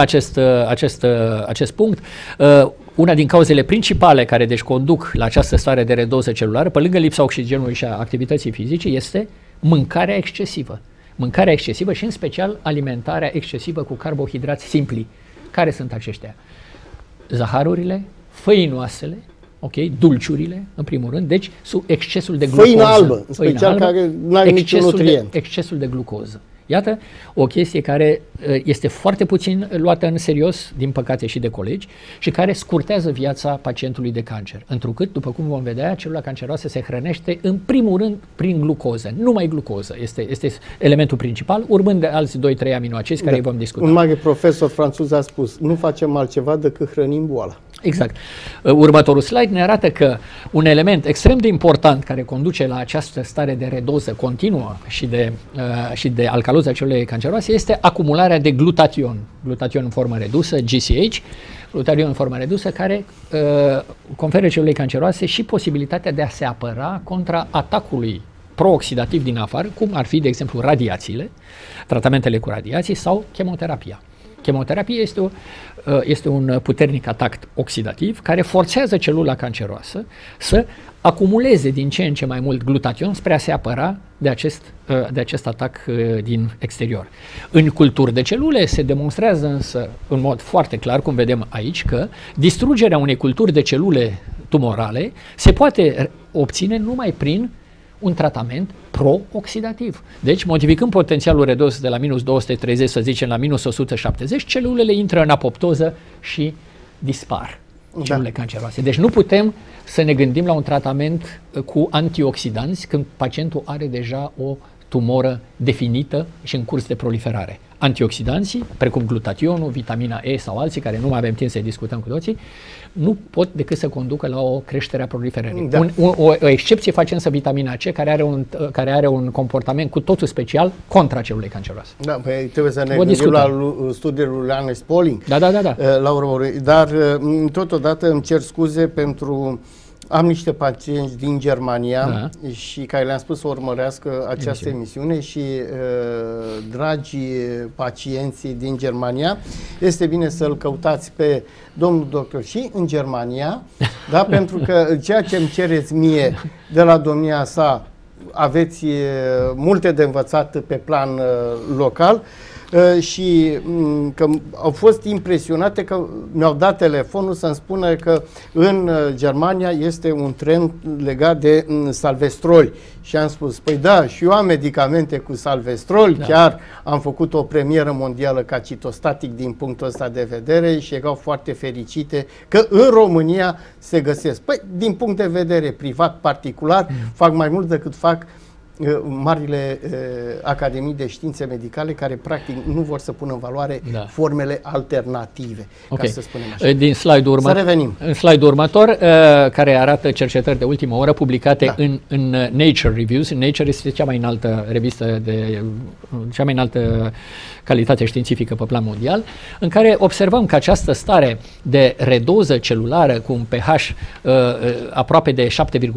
acest punct, una din cauzele principale care deci conduc la această stare de redoză celulară, pe lângă lipsa oxigenului și a activității fizice, este mâncarea excesivă. Mâncarea excesivă și în special alimentarea excesivă cu carbohidrați simpli. Care sunt aceștia? Zaharurile, făinoasele, dulciurile, în primul rând, deci sub excesul de glucoză. Făina albă, în special, care nu are niciun nutrient. Excesul de glucoză. Iată o chestie care este foarte puțin luată în serios, din păcate și de colegi, și care scurtează viața pacientului de cancer. Întrucât, după cum vom vedea, celula canceroasă se hrănește în primul rând prin glucoză. Numai glucoză este elementul principal, urmând de alți 2-3 aminoacizi care îi vom discuta. Un mare profesor francez a spus, nu facem altceva decât hrănim boala. Exact. Următorul slide ne arată că un element extrem de important care conduce la această stare de redoză continuă și de alcaloză a celulei canceroase este acumularea de glutatiun. Glutatiun în formă redusă, GCH, glutatiun în formă redusă, care conferă celulei canceroase și posibilitatea de a se apăra contra atacului pro-oxidativ din afară, cum ar fi, de exemplu, radiațiile, tratamentele cu radiații sau chemoterapia. Chemoterapia este un puternic atac oxidativ care forțează celula canceroasă să acumuleze din ce în ce mai mult glutatiun spre a se apăra de acest atac din exterior. În culturi de celule se demonstrează însă în mod foarte clar, cum vedem aici, că distrugerea unei culturi de celule tumorale se poate obține numai prin un tratament pro-oxidativ. Deci, modificând potențialul redus de la minus 230, să zicem, la minus 170, celulele intră în apoptoză și dispar celulele canceroase. Deci nu putem să ne gândim la un tratament cu antioxidanți când pacientul are deja o tumoră definită și în curs de proliferare. Antioxidanții, precum glutationul, vitamina E sau alții, care nu mai avem timp să discutăm cu toții, nu pot decât să conducă la o creștere a proliferării. O excepție face însă vitamina C, care are un comportament cu totul special contra celulei canceroase. Da, păi trebuie să ne gândim la studiul lui Hannes Pauling. La urmă. Dar totodată îmi cer scuze pentru... Am niște pacienți din Germania și care le-am spus să urmărească această emisiune și, dragi pacienții din Germania, este bine să-l căutați pe domnul doctor și în Germania, da? Pentru că ceea ce îmi cereți mie de la domnia sa, aveți multe de învățat pe plan local. Și că au fost impresionate că mi-au dat telefonul să-mi spună că în Germania este un trend legat de salvestrol. Și am spus, păi da, și eu am medicamente cu salvestrol, chiar am făcut o premieră mondială ca citostatic din punctul ăsta de vedere și erau foarte fericite că în România se găsesc. Păi, din punct de vedere privat, particular, fac mai mult decât fac marile academii de științe medicale care practic nu vor să pună în valoare formele alternative, ca să spunem așa. Din slide-ul următor, să revenim. În slide-ul următor, care arată cercetări de ultimă oră publicate în Nature Reviews. Nature este cea mai înaltă revistă cea mai înaltă calitate științifică pe plan mondial, în care observăm că această stare de redoză celulară cu un pH aproape de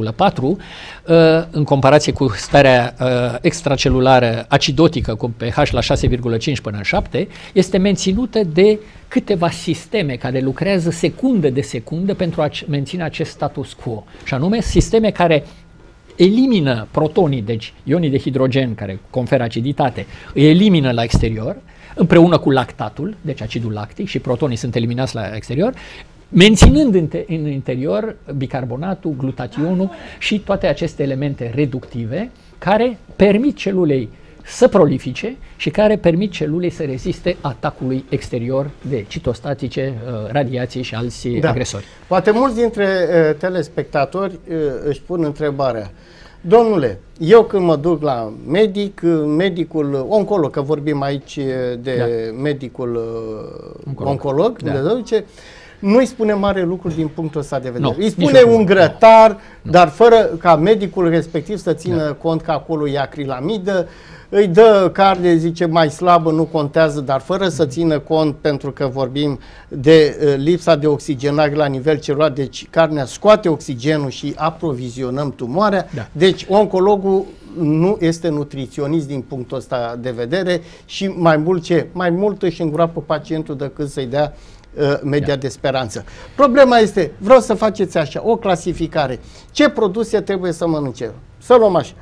7,4 în comparație cu starea extracelulară acidotică cu pH la 6,5 până în 7 este menținută de câteva sisteme care lucrează secundă de secundă pentru a menține acest status quo, și anume sisteme care elimină protonii, deci ionii de hidrogen care conferă aciditate, îi elimină la exterior, împreună cu lactatul, deci acidul lactic, și protonii sunt eliminați la exterior, menținând în interior bicarbonatul, glutationul și toate aceste elemente reductive care permit celulei să prolifice și care permit celulei să reziste atacului exterior de citostatice, radiații și alți agresori. Poate mulți dintre telespectatori își pun întrebarea: domnule, eu când mă duc la medicul oncolog, că vorbim aici de medicul oncolog, nu-i spune mare lucru din punctul ăsta de vedere. Îi spune un grătar, dar fără ca medicul respectiv să țină cont că acolo e acrilamidă, îi dă carne, zice, mai slabă, nu contează, dar fără să țină cont, pentru că vorbim de lipsa de oxigenare la nivel celular, deci carnea scoate oxigenul și aprovizionăm tumoarea. Deci oncologul nu este nutriționist din punctul ăsta de vedere și mai mult își îngroapă pacientul decât să-i dea media de speranță. Problema este, vreau să faceți așa, o clasificare. Ce produse trebuie să mănânce? Să luăm așa: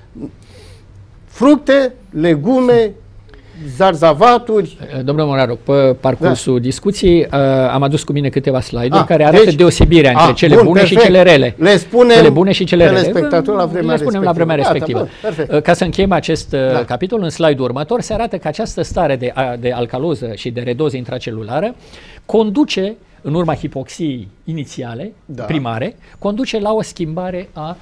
fructe, legume, zarzavaturi. Domnule Moraru, pe parcursul discuției am adus cu mine câteva slide-uri care arată deosebirea între cele bune și cele rele. Le spunem cele bune și cele rele. Le spunem la vremea respectivă. Ca să încheiem acest capitol, în slide-ul următor se arată că această stare de alcaloză și de redoză intracelulară conduce, în urma hipoxiei inițiale, primare, conduce la o schimbare a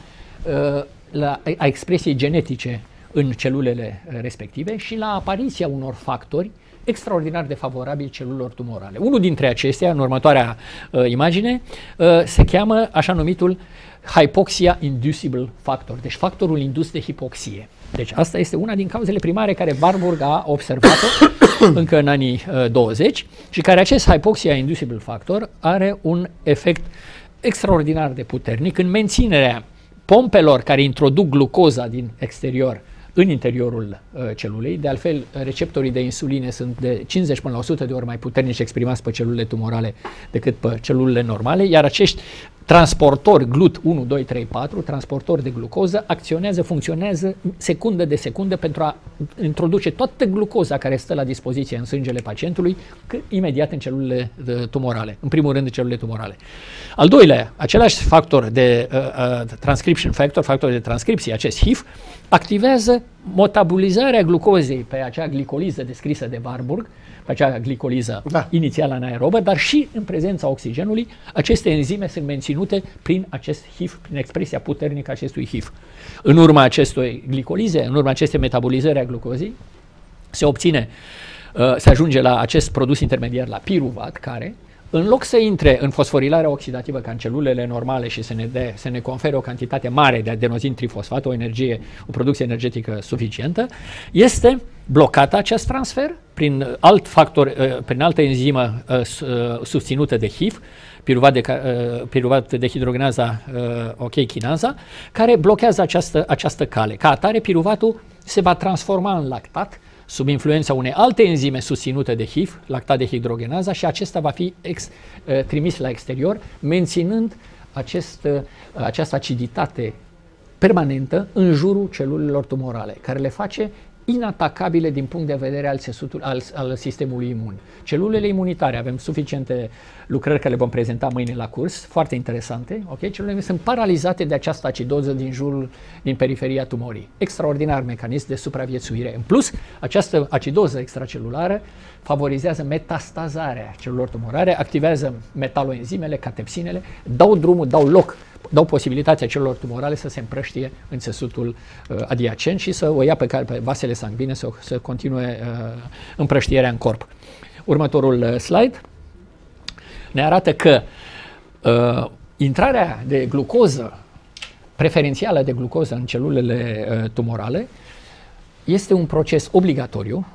expresiei genetice în celulele respective și la apariția unor factori extraordinar de favorabili celulelor tumorale. Unul dintre acestea, în următoarea imagine, se cheamă așa numitul hypoxia inducible factor, deci factorul indus de hipoxie. Deci asta este una din cauzele primare care Warburg a observat-o încă în anii 20 și care acest hypoxia inducible factor are un efect extraordinar de puternic în menținerea pompelor care introduc glucoza din exterior în interiorul celulei. De altfel, receptorii de insuline sunt de 50 până la 100 de ori mai puternici exprimați pe celulele tumorale decât pe celulele normale, iar acești transportori GLUT 1, 2, 3, 4, transportori de glucoză, funcționează secundă de secundă pentru a introduce toată glucoza care stă la dispoziție în sângele pacientului imediat în celulele tumorale, în primul rând în celulele tumorale. Al doilea, același factor de transcription factor, factor de transcripție, acest HIF, activează metabolizarea glucozei pe acea glicoliză descrisă de Warburg, pe acea glicoliză inițială anaerobă, dar și în prezența oxigenului, aceste enzime sunt menținute prin acest HIF, prin expresia puternică a acestui HIF. În urma acestui glicolize, în urma acestei metabolizări a glucozei, se ajunge la acest produs intermediar, la piruvat, care, în loc să intre în fosforilarea oxidativă ca în celulele normale și să ne confere o cantitate mare de adenozin trifosfat, o producție energetică suficientă, este blocată acest transfer prin alt factor, prin altă enzimă susținută de HIF, piruvat de hidrogenaza chinasa, care blochează această cale. Ca atare, piruvatul se va transforma în lactat sub influența unei alte enzime susținute de HIF, lactat de hidrogenaza, și acesta va fi trimis la exterior, menținând această aciditate permanentă în jurul celulelor tumorale, care le face inatacabile din punct de vedere al sistemului imun. Celulele imunitare, avem suficiente lucrări care le vom prezenta mâine la curs, foarte interesante, celulele sunt paralizate de această acidoză din periferia tumorii. Extraordinar mecanism de supraviețuire. În plus, această acidoză extracelulară favorizează metastazarea celulelor tumorare, activează metaloenzimele, catepsinele, dau loc dau posibilitatea celulelor tumorale să se împrăștie în țesutul adiacent și să o ia pe vasele sanguine, să continue împrăștierea în corp. Următorul slide ne arată că intrarea de glucoză, preferențială de glucoză în celulele tumorale, este un proces obligatoriu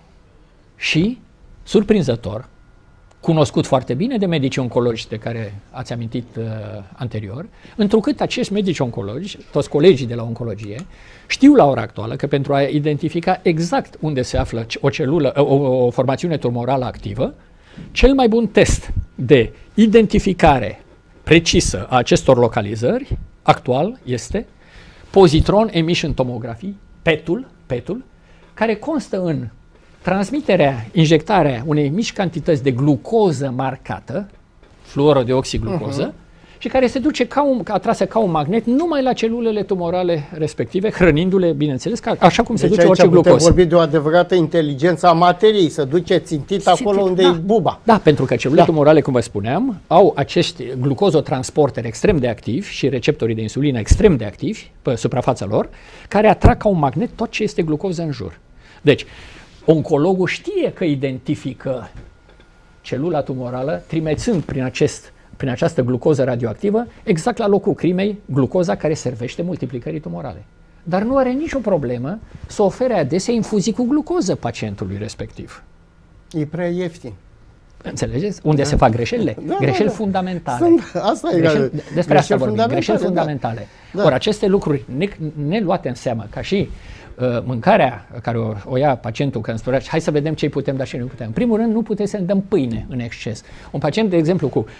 și surprinzător, cunoscut foarte bine de medicii oncologi de care ați amintit anterior, întrucât acești medici oncologi, toți colegii de la oncologie, știu la ora actuală că pentru a identifica exact unde se află o celulă, o formațiune tumorală activă, cel mai bun test de identificare precisă a acestor localizări actual este positron emission tomography, PET-ul, care constă în transmiterea, injectarea unei mici cantități de glucoză marcată, fluorodioxiglucoză, și care se duce atrasă ca un magnet numai la celulele tumorale respective, hrănindu-le, bineînțeles, așa cum se duce orice glucoză. Deci vorbi de o adevărată inteligență a materiei, să duce țintit acolo unde e buba. Da, pentru că celulele tumorale, cum vă spuneam, au acești glucozotransporteri extrem de activi și receptorii de insulină extrem de activi pe suprafața lor, care atrag ca un magnet tot ce este glucoză în jur. Deci, oncologul știe că identifică celula tumorală, trimețând prin această glucoză radioactivă, exact la locul crimei, glucoza care servește multiplicării tumorale. Dar nu are nicio problemă să ofere adesea infuzii cu glucoză pacientului respectiv. E prea ieftin. Înțelegeți? Unde se fac greșelile? Greșeli fundamentale. Asta e despre asta vorbim. Greșeli fundamentale. Ori aceste lucruri neluate în seamă, ca și mâncarea care o ia pacientul, când spunea, hai să vedem ce putem da și nu putem. În primul rând, nu puteți să dăm pâine în exces. Un pacient, de exemplu, cu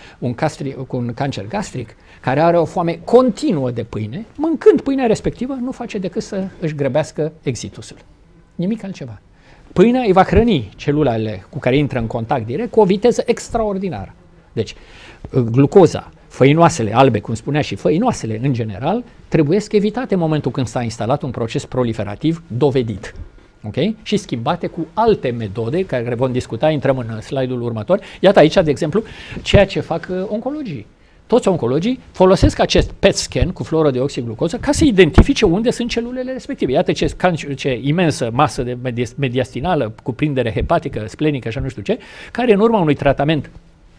un cancer gastric, care are o foame continuă de pâine, mâncând pâinea respectivă, nu face decât să își grăbească exitusul. Nimic altceva. Pâinea îi va hrăni celulele cu care intră în contact direct cu o viteză extraordinară. Deci, glucoza, făinoasele albe, cum spunea, și făinoasele în general, trebuie evitate în momentul când s-a instalat un proces proliferativ dovedit. Okay? Și schimbate cu alte metode, care vom discuta, intrăm în slide-ul următor. Iată aici, de exemplu, ceea ce fac oncologii. Toți oncologii folosesc acest PET scan cu fluorodioxiglucoză ca să identifice unde sunt celulele respective. Iată ce imensă masă de mediastinală, cuprindere hepatică, splenică și nu știu ce, care în urma unui tratament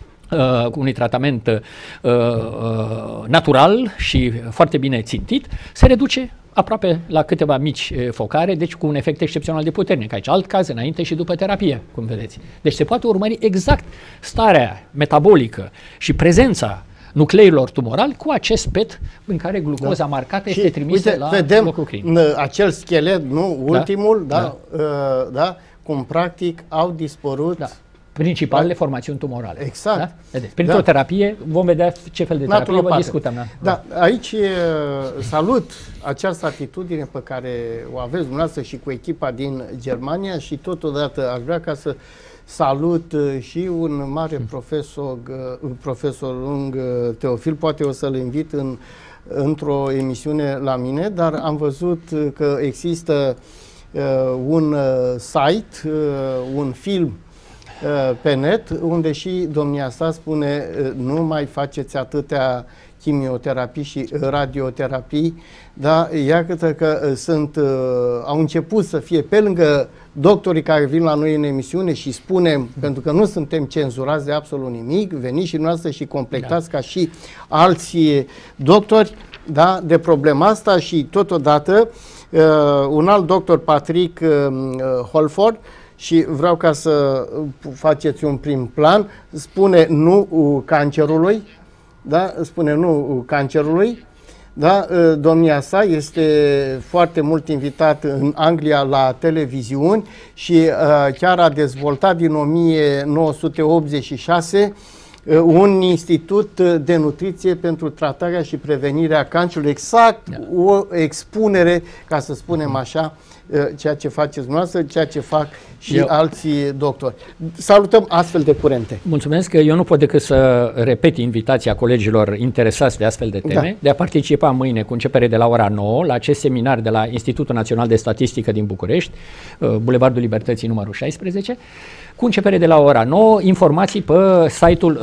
natural și foarte bine țintit, se reduce aproape la câteva mici focare, deci cu un efect excepțional de puternic. Aici alt caz, înainte și după terapie, cum vedeți. Deci se poate urmări exact starea metabolică și prezența nucleilor tumorali cu acest PET în care glucoza marcată este trimisă la locul clinic. Acel schelet, nu? Ultimul, cum practic au dispărut principalele formațiuni tumorale. Exact. Da? Printr-o terapie vom vedea ce fel de terapie vă discutăm. Aici salut această atitudine pe care o aveți dumneavoastră și cu echipa din Germania și totodată aș vrea ca să salut și un mare profesor lung, Teofil, poate o să-l invit într-o emisiune la mine, dar am văzut că există un site, un film pe net, unde și domnia sa spune nu mai faceți atâtea chimioterapii și radioterapii, dar iată că au început să fie pe lângă doctorii care vin la noi în emisiune și spunem, pentru că nu suntem cenzurați de absolut nimic, veniți și noastră și completați ca și alții doctori, de problema asta și totodată un alt doctor, Patrick Holford, și vreau ca să faceți un prim plan, spune nu cancerului, spune nu cancerului, domnia sa este foarte mult invitat în Anglia la televiziuni și chiar a dezvoltat din 1986 un institut de nutriție pentru tratarea și prevenirea cancerului, exact o expunere, ca să spunem așa, ceea ce faceți dumneavoastră, ceea ce fac și alții doctori. Salutăm astfel de curente. Mulțumesc. Eu nu pot decât să repet invitația colegilor interesați de astfel de teme, de a participa mâine cu începere de la ora 9 la acest seminar de la Institutul Național de Statistică din București, Bulevardul Libertății numărul 16, cu începere de la ora 9, informații pe site-ul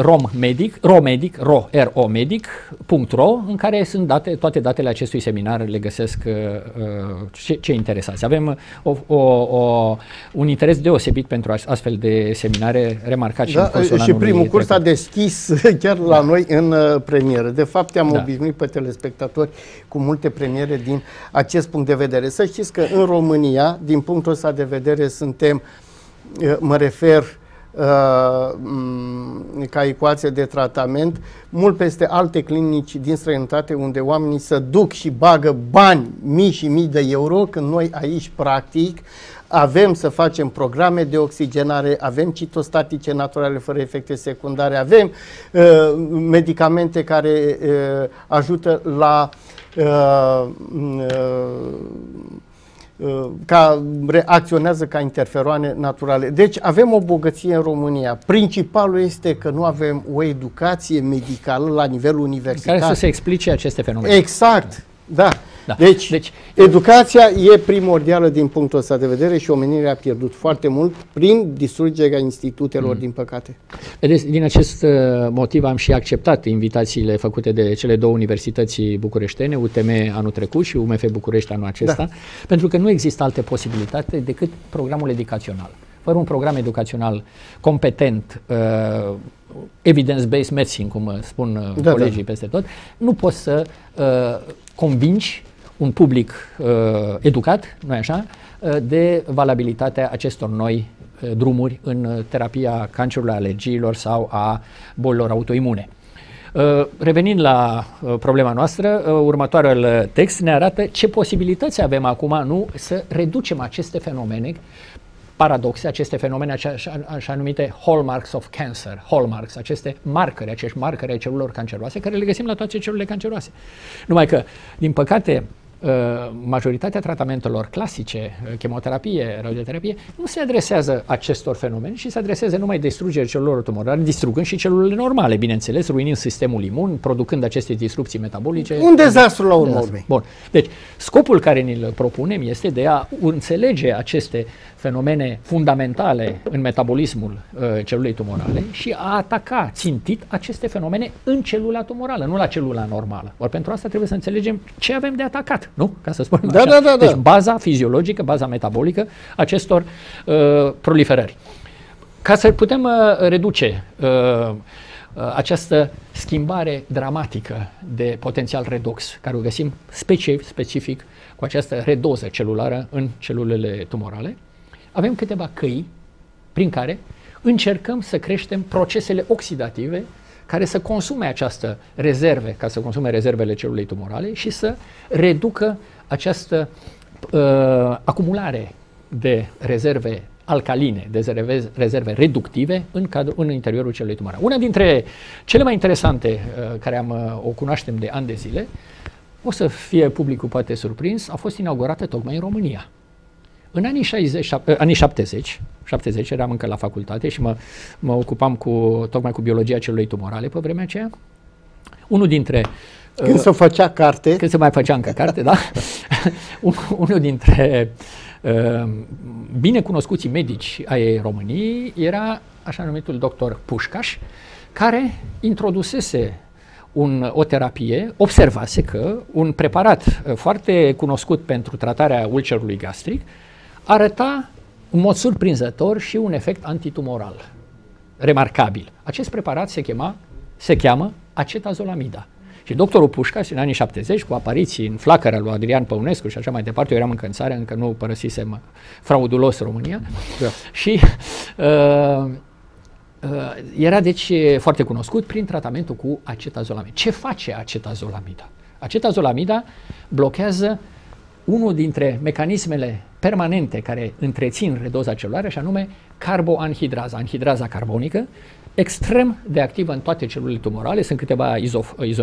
romedic.ro, în care sunt toate datele acestui seminar, le găsesc ce interesați. Avem un interes deosebit pentru astfel de seminare, remarcat și în cursul și primul curs a deschis chiar la noi în premieră. De fapt, am obișnuit pe telespectatori cu multe premiere din acest punct de vedere. Să știți că în România, din punctul ăsta de vedere, suntem, mă refer ca ecuație de tratament, mult peste alte clinici din străinătate unde oamenii se duc și bagă bani, mii și mii de euro, când noi aici, practic, avem să facem programe de oxigenare, avem citostatice naturale fără efecte secundare, avem medicamente care ajută la reacționează ca interferoane naturale. Deci avem o bogăție în România. Principalul este că nu avem o educație medicală la nivel universitar care să se explice aceste fenomene. Exact, da. Deci, educația e primordială din punctul ăsta de vedere și omenirea a pierdut foarte mult prin distrugerea institutelor, din păcate. Vedeți, din acest motiv am și acceptat invitațiile făcute de cele două universități bucureștene, UTM anul trecut și UMF București anul acesta, pentru că nu există alte posibilitate decât programul educațional. Fără un program educațional competent, evidence-based medicine, cum spun colegii peste tot, nu poți să convingi un public educat, nu-i așa, de valabilitatea acestor noi drumuri în terapia cancerului, alergiilor sau a bolilor autoimune. Revenind la problema noastră, următoarele text ne arată ce posibilități avem acum să reducem aceste fenomene paradoxe, aceste fenomene așa numite hallmarks of cancer, hallmarks, acești marcări ai celulelor canceroase, care le găsim la toate celulele canceroase. Numai că, din păcate, majoritatea tratamentelor clasice, chemoterapie, radioterapie, nu se adresează acestor fenomene și se adresează numai distrugerii celulelor tumorale, distrugând și celulele normale, bineînțeles, ruinind sistemul imun, producând aceste disrupții metabolice. Un dezastru la urmă urmei. Bun. Deci, scopul care ni-l propunem este de a înțelege aceste fenomene fundamentale în metabolismul celulei tumorale și a ataca țintit aceste fenomene în celula tumorală, nu la celula normală. Ori pentru asta trebuie să înțelegem ce avem de atacat, nu? Ca să spunem așa. Deci baza fiziologică, baza metabolică acestor proliferări. Ca să putem reduce această schimbare dramatică de potențial redox, care o găsim specific cu această redoză celulară în celulele tumorale, avem câteva căi prin care încercăm să creștem procesele oxidative care să consume această rezerve, ca să consume rezervele celulei tumorale și să reducă această acumulare de rezerve alcaline, de rezerve reductive în interiorul celulei tumorale. Una dintre cele mai interesante care o cunoaștem de ani de zile, o să fie publicul poate surprins, a fost inaugurată tocmai în România. În anii 70 eram încă la facultate și mă ocupam tocmai cu biologia celulei tumorale pe vremea aceea. Unul dintre... Când se făcea carte. Când se mai făcea încă carte, da? Unul dintre bine cunoscuții medici ai României era așa numitul doctor Pușcaș, care introdusese o terapie, observase că un preparat foarte cunoscut pentru tratarea ulcerului gastric arăta în mod surprinzător și un efect antitumoral remarcabil. Acest preparat se cheamă acetazolamida. Și doctorul Pușcaș, în anii 70, cu apariții în flacăra lui Adrian Păunescu și așa mai departe, eu eram încă în țară, încă nu părăsisem fraudulos România, și era deci foarte cunoscut prin tratamentul cu acetazolamida. Ce face acetazolamida? Acetazolamida blochează unul dintre mecanismele permanente care întrețin redoza celulară, și anume carboanhidraza, anhidraza carbonică, extrem de activă în toate celulele tumorale. Sunt câteva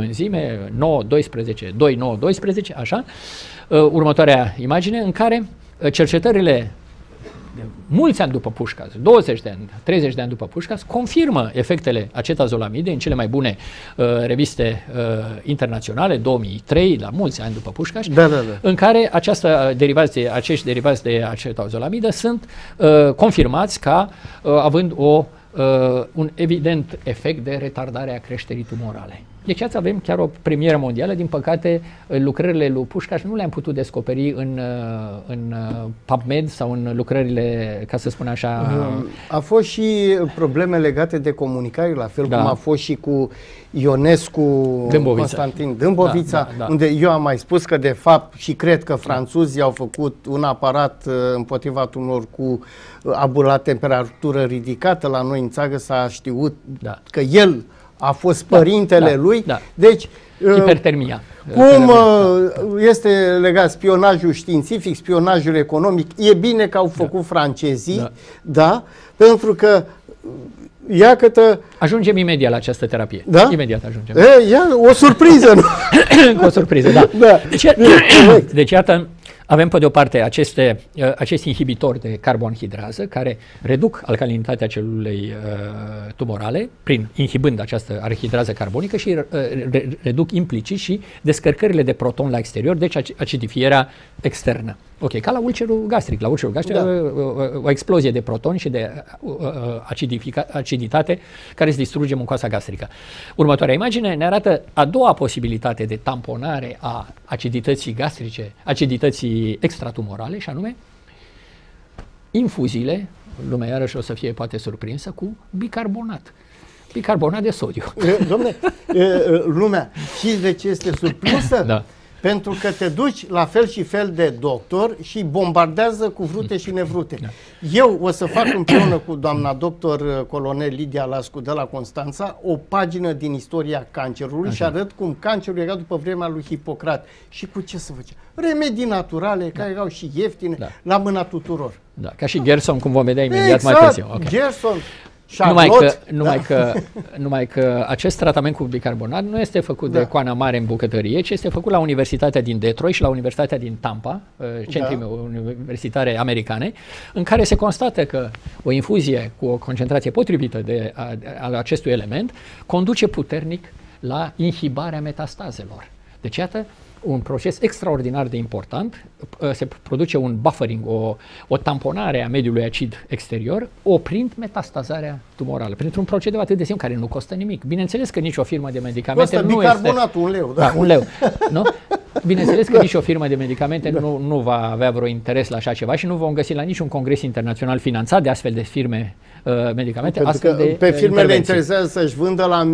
izoenzime, 9, 12, 2, 9, 12, așa. Următoarea imagine, în care cercetările mulți ani după Pușcas, 20 de ani, 30 de ani după Pușcas, confirmă efectele acetazolamide în cele mai bune reviste internaționale, 2003, la mulți ani după Pușcas, în care acești derivați de acetazolamidă sunt confirmați ca având un evident efect de retardare a creșterii tumorale. Deci ați avem chiar o premieră mondială. Din păcate, lucrările lui Pușcas nu le-am putut descoperi în PubMed sau în lucrările, ca să spun așa... A fost și probleme legate de comunicare, la fel cum a fost și cu Ionescu Constantin Dâmbovița, unde eu am mai spus că de fapt și cred că francuzii au făcut un aparat împotriva tumor cu abur la temperatură ridicată. La noi în țară s-a știut că el a fost părintele lui. Deci, hipertermia. Cum este legat spionajul științific, spionajul economic, e bine că au făcut francezii, pentru că iată... Ajungem imediat la această terapie. Imediat ajungem. O surpriză, nu? O surpriză, Deci, iată, avem pe de o parte acest inhibitor de carbonhidrază care reduc alcalinitatea celulei tumorale inhibând această anhidrază carbonică și reduc implicit și descărcările de proton la exterior, deci acidifierea externă. Ok, ca la ulcerul gastric. La ulcerul gastric o explozie de protoni și de aciditate care îți distruge mucoasa gastrică. Următoarea imagine ne arată a doua posibilitate de tamponare a acidității gastrice, acidității extratumorale, și anume infuziile, lumea iarăși o să fie poate surprinsă, cu bicarbonat. Bicarbonat de sodiu. Dom'le, lumea, știți de ce este surprinsă? Pentru că te duci la fel și fel de doctor și bombardează cu vrute și nevrute. Eu o să fac împreună cu doamna doctor colonel Lidia Lascu de la Constanța o pagină din istoria cancerului și arăt cum cancerul era după vremea lui Hipocrat. Și cu ce să facem? Remedii naturale, care erau și ieftine, la mâna tuturor. Ca și Gerson, cum vom vedea imediat mai târziu. Gerson. Numai că acest tratament cu bicarbonat nu este făcut de coana mare în bucătărie, ci este făcut la Universitatea din Detroit și la Universitatea din Tampa, centri universitare americane, în care se constată că o infuzie cu o concentrație potrivită al acestui element conduce puternic la inhibarea metastazelor. Deci, iată, un proces extraordinar de important, se produce un buffering, o tamponare a mediului acid exterior, oprind metastazarea tumorală, printr-un procedeu atât de simplu, care nu costă nimic. Bineînțeles că nici o firmă de medicamente nu bicarbonatul, un leu. Un leu. Nu? Bineînțeles că nici o firmă de medicamente nu va avea vreo interes la așa ceva și nu vom găsi la niciun congres internațional finanțat de astfel de firme medicamente. Pe firmele interesează să-și vândă la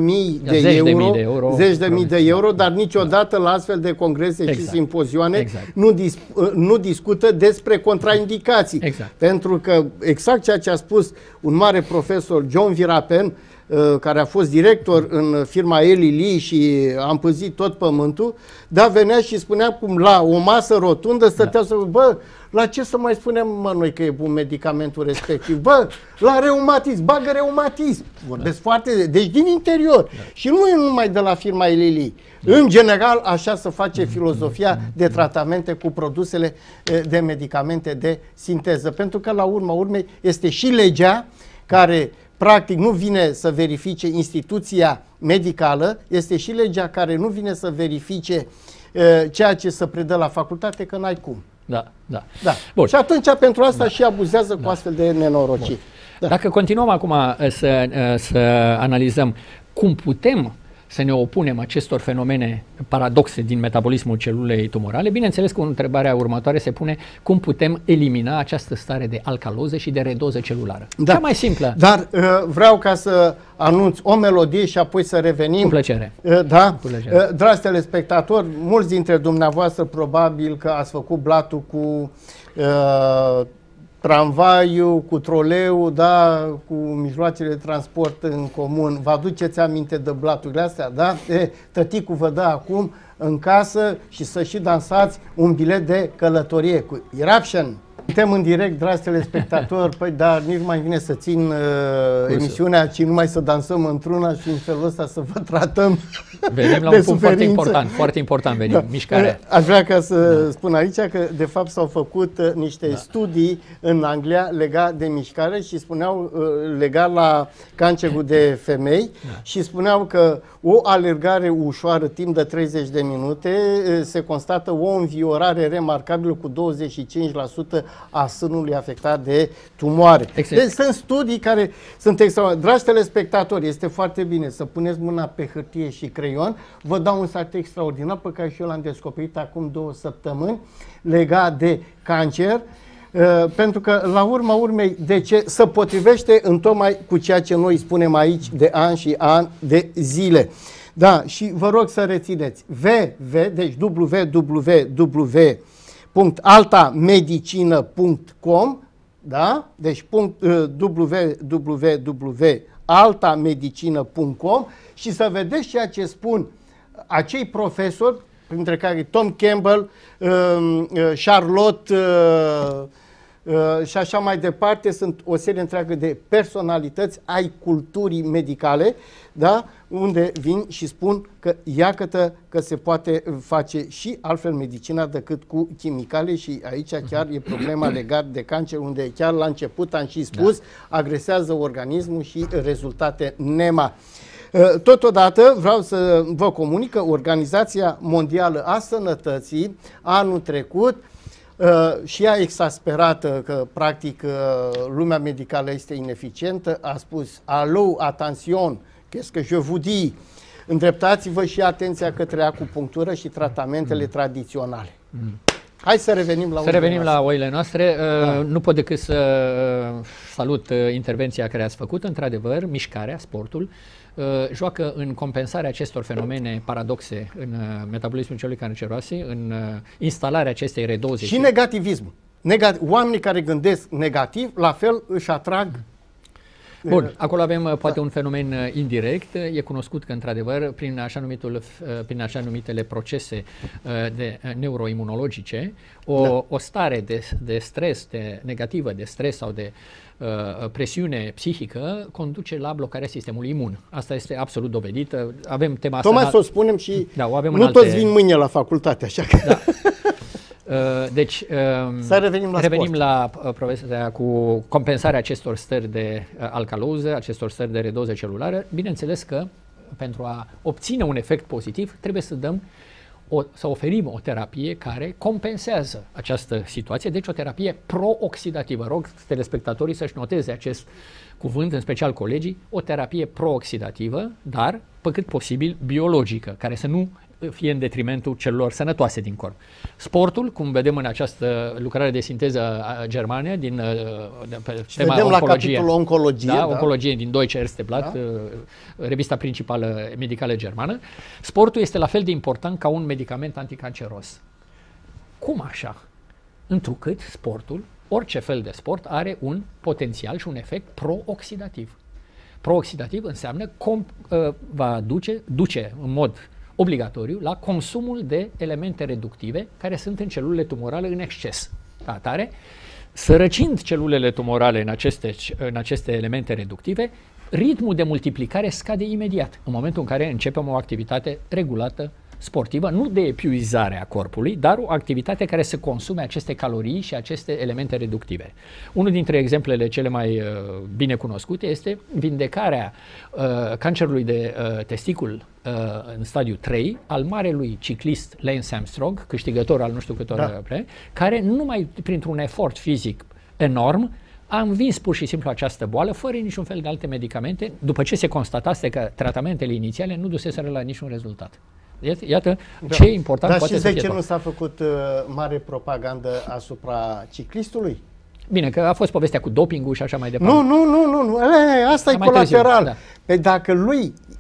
zeci de mii de euro, dar niciodată la astfel de congrese și simpozioane nu discută despre contraindicații. Pentru că exact ceea ce a spus un mare profesor, John Virapen, care a fost director în firma Eli Lilly și a împânzit tot pământul, venea și spunea cum la o masă rotundă stăteau să la ce să mai spunem noi că e bun medicamentul respectiv? La reumatism, bagă reumatism. Vorbesc foarte, deci din interior. Și nu e numai de la firma Eli Lilly. În general, așa se face filozofia de tratamente cu produsele de medicamente de sinteză. Pentru că la urma urmei este și legea care practic nu vine să verifice instituția medicală, este și legea care nu vine să verifice ceea ce se predă la facultate, că n-ai cum. Bun. Și atunci pentru asta și abuzează cu astfel de nenorociri. Dacă continuăm acum să analizăm cum putem să ne opunem acestor fenomene paradoxe din metabolismul celulei tumorale, bineînțeles că întrebarea următoare se pune cum putem elimina această stare de alcaloză și de redoză celulară. Cea mai simplă. Dar vreau ca să anunț o melodie și apoi să revenim. Cu plăcere. Dragi telespectatori, mulți dintre dumneavoastră probabil că ați făcut blatul cu tramvaiul, cu troleu, cu mijloacele de transport în comun. Vă aduceți aminte de blaturile astea, Tăticul vă dă acum în casă și să și dansați un bilet de călătorie cu Eruption. Suntem în direct, dragi telespectatori, păi dar nici mai vine să țin emisiunea, ci numai să dansăm într-una și în felul ăsta să vă tratăm. Venim la un punct foarte important, venim, mișcarea. Aș vrea ca să spun aici că de fapt s-au făcut niște studii în Anglia legat de mișcare și spuneau legat la cancerul de femei și spuneau că o alergare ușoară timp de 30 de minute se constată o înviorare remarcabilă cu 25% a sânului afectat de tumoare. Exact. Deci sunt studii care sunt extraordinare. Dragi telespectatori, este foarte bine să puneți mâna pe hârtie și creion. Vă dau un site extraordinar pe care și eu l-am descoperit acum 2 săptămâni legat de cancer. Pentru că la urma urmei de ce se potrivește întocmai cu ceea ce noi spunem aici de ani și ani de zile. Da, și vă rog să rețineți deci www.altamedicină.com, da? Deci www.altamedicină.com și să vedeți ceea ce spun acei profesori, printre care Tom Campbell, Charlotte și așa mai departe, sunt o serie întreagă de personalități ai culturii medicale, da? Unde vin și spun că iată că se poate face și altfel medicina decât cu chimicale și aici chiar e problema legată de cancer, unde chiar la început am și spus, agresează organismul și rezultate nema. Totodată vreau să vă comunic că Organizația Mondială a Sănătății anul trecut și ea exasperată că practic lumea medicală este ineficientă, a spus alo, attention, qu'est-ce que je vous dis? Îndreptați-vă și atenția către acupunctură și tratamentele tradiționale. Hai să revenim la oile noastre. Nu pot decât să salut intervenția care ați făcut. Într-adevăr, mișcarea, sportul, joacă în compensarea acestor fenomene paradoxe în metabolismul celulei canceroase, în instalarea acestei redoze. Și negativismul. Oamenii care gândesc negativ, la fel își atrag. Bun, acolo avem poate un fenomen indirect. E cunoscut că, într-adevăr, prin așa numitele procese de neuroimunologice, o stare de stres, negativă, de stres sau de presiune psihică conduce la blocarea sistemului imun. Asta este absolut dovedit. Avem tema asta. Tocmai să o spunem și nu toți vin mâine la facultate, așa că... Da. Deci, să revenim la povestea cu compensarea acestor stări de alcaloză, acestor stări de redoză celulară. Bineînțeles că pentru a obține un efect pozitiv trebuie să oferim o terapie care compensează această situație, deci o terapie pro-oxidativă. Rog telespectatorii să-și noteze acest cuvânt, în special colegii, o terapie pro-oxidativă, dar pe cât posibil biologică, care să nu fie în detrimentul celulelor sănătoase din corp. Sportul, cum vedem în această lucrare de sinteză germană din tema vedem la capitolul oncologie, da, oncologie din Deutsche Ärzteblatt, revista principală medicală germană. Sportul este la fel de important ca un medicament anticanceros. Cum așa? Întrucât sportul, orice fel de sport, are un potențial și un efect pro-oxidativ. Pro-oxidativ înseamnă va duce în mod obligatoriu la consumul de elemente reductive care sunt în celulele tumorale în exces. Ca atare, sărăcind celulele tumorale în aceste elemente reductive, ritmul de multiplicare scade imediat în momentul în care începem o activitate regulată sportivă, nu de epuizare a corpului, dar o activitate care să consume aceste calorii și aceste elemente reductive. Unul dintre exemplele cele mai bine cunoscute este vindecarea cancerului de testicul în stadiu 3 al marelui ciclist Lance Armstrong, câștigător al nu știu câtor care numai printr-un efort fizic enorm a învins pur și simplu această boală fără niciun fel de alte medicamente, după ce se constatase că tratamentele inițiale nu duseseră la niciun rezultat. Iată ce important poate să fie. Dar și de ce nu s-a făcut mare propagandă asupra ciclistului? Bine, că a fost povestea cu dopingul și așa mai departe. Nu, asta e colateral. Da. Pe dacă lui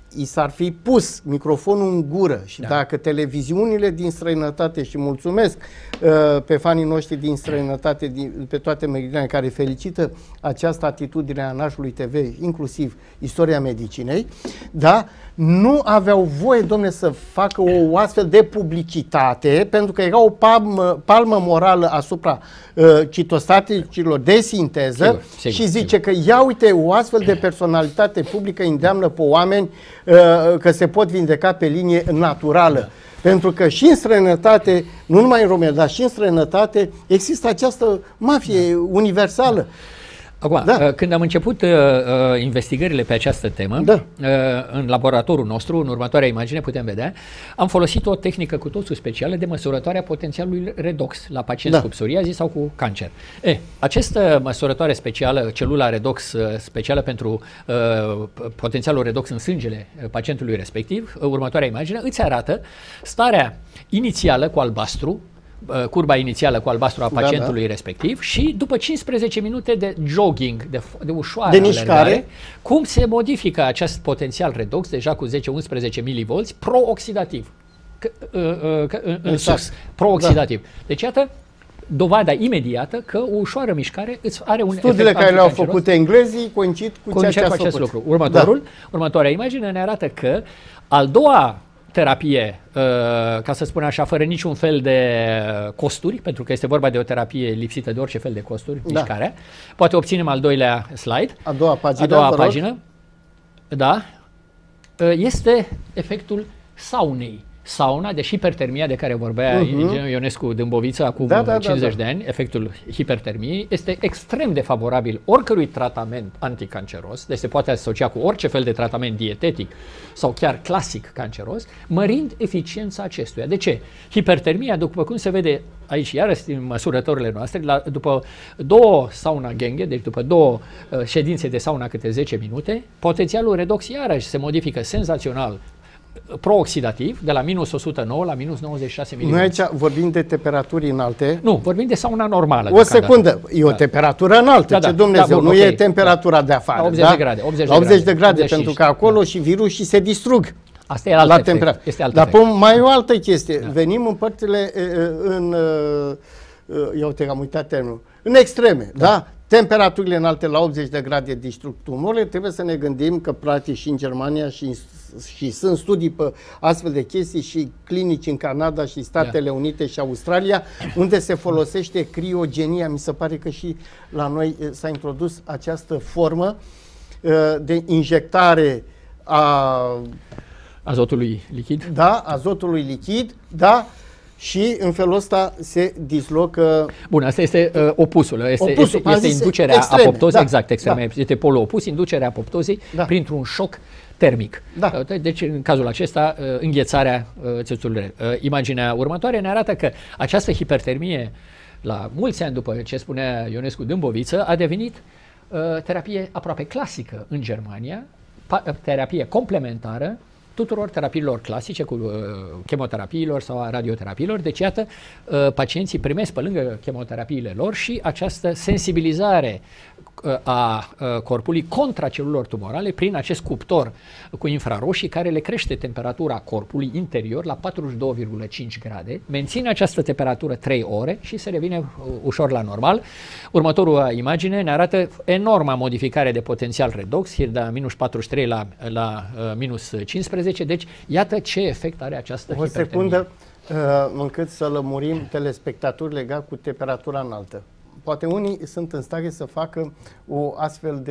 i s-ar fi pus microfonul în gură și dacă televiziunile din străinătate, și mulțumesc pe fanii noștri din străinătate, pe toate mediile care felicită această atitudine a Nașului TV, inclusiv Istoria Medicinei, da, nu aveau voie, domne, să facă o astfel de publicitate, pentru că era o palmă morală asupra citostaticilor de sinteză, și zice că ia uite, o astfel de personalitate publică îndeamnă pe oameni că se pot vindeca pe linie naturală. Pentru că și în străinătate, nu numai în România, dar și în străinătate, există această mafie universală. Acum, când am început investigările pe această temă, în laboratorul nostru, în următoarea imagine putem vedea, am folosit o tehnică cu totul specială de măsurătoare a potențialului redox la pacienți cu psoriazi sau cu cancer. Această măsurătoare specială, celula redox specială pentru potențialul redox în sângele pacientului respectiv, următoarea imagine, îți arată starea inițială cu albastru, curba inițială cu albastru a pacientului respectiv și după 15 minute de jogging, de ușoară alergare, cum se modifică acest potențial redox, deja cu 10-11 mV, pro-oxidativ, în sus, pro-oxidativ. Deci iată dovada imediată că o ușoară mișcare îți are un Studiile care le-au făcut englezii coincid cu ceea ce a făcut. Lucru. Următoarea imagine ne arată că al doua terapie, ca să spun așa, fără niciun fel de costuri, pentru că este vorba de o terapie lipsită de orice fel de costuri, mișcarea. Poate obținem al doilea slide. A doua pagină. Da. Este efectul saunei. Sauna de hipertermia de care vorbea inginerul Ionescu Dâmboviță acum 50 de ani, efectul hipertermiei, este extrem de favorabil oricărui tratament anticanceros, deci se poate asocia cu orice fel de tratament dietetic sau chiar clasic canceros, mărind eficiența acestuia. De ce? Hipertermia, după cum se vede aici, iarăși în măsurătorile noastre, după 2 sauna genge, deci după 2 ședințe de sauna câte 10 minute, potențialul redox iarăși se modifică senzațional, pro-oxidativ, de la minus 109 la minus 96 mm. Noi aici vorbim de temperaturi înalte. Nu, vorbim de sauna normală. O secundă, e o temperatură înaltă, ce Dumnezeu, nu e temperatura de afară. 80 de grade. 80 de grade, pentru că acolo și virusii se distrug. Asta e alt efect. Dar mai e o altă chestie. Venim în părțile, eu uite că am uitat termenul, în extreme, da? Temperaturile înalte la 80 de grade distrug tumorile, trebuie să ne gândim că practic și în Germania și sunt studii pe astfel de chestii și clinici în Canada și Statele Unite și Australia, unde se folosește criogenia. Mi se pare că și la noi s-a introdus această formă de injectare a azotului lichid. Da, azotului lichid, da. Și în felul ăsta se dislocă... Bun, asta este opusul. Este inducerea apoptozei, exact, extreme. Este polul opus, inducerea apoptozei printr-un șoc termic. Deci, în cazul acesta, înghețarea țesutului. Imaginea următoare ne arată că această hipertermie, la mulți ani după ce spunea Ionescu Dâmboviță, a devenit terapie aproape clasică în Germania, terapie complementară tuturor terapiilor clasice, cu chemoterapiilor sau a radioterapiilor. Deci, iată, pacienții primesc pe lângă chemoterapiile lor și această sensibilizare a corpului contra celulelor tumorale prin acest cuptor cu infraroșii care le crește temperatura corpului interior la 42,5 grade, menține această temperatură 3 ore și se revine ușor la normal. Următorul imagine ne arată enorma modificare de potențial redox, de la minus 43 la minus 15, deci iată ce efect are această hipertermie. O secundă, încât să lămurim telespectatori legat cu temperatura înaltă. Poate unii sunt în stare să facă o astfel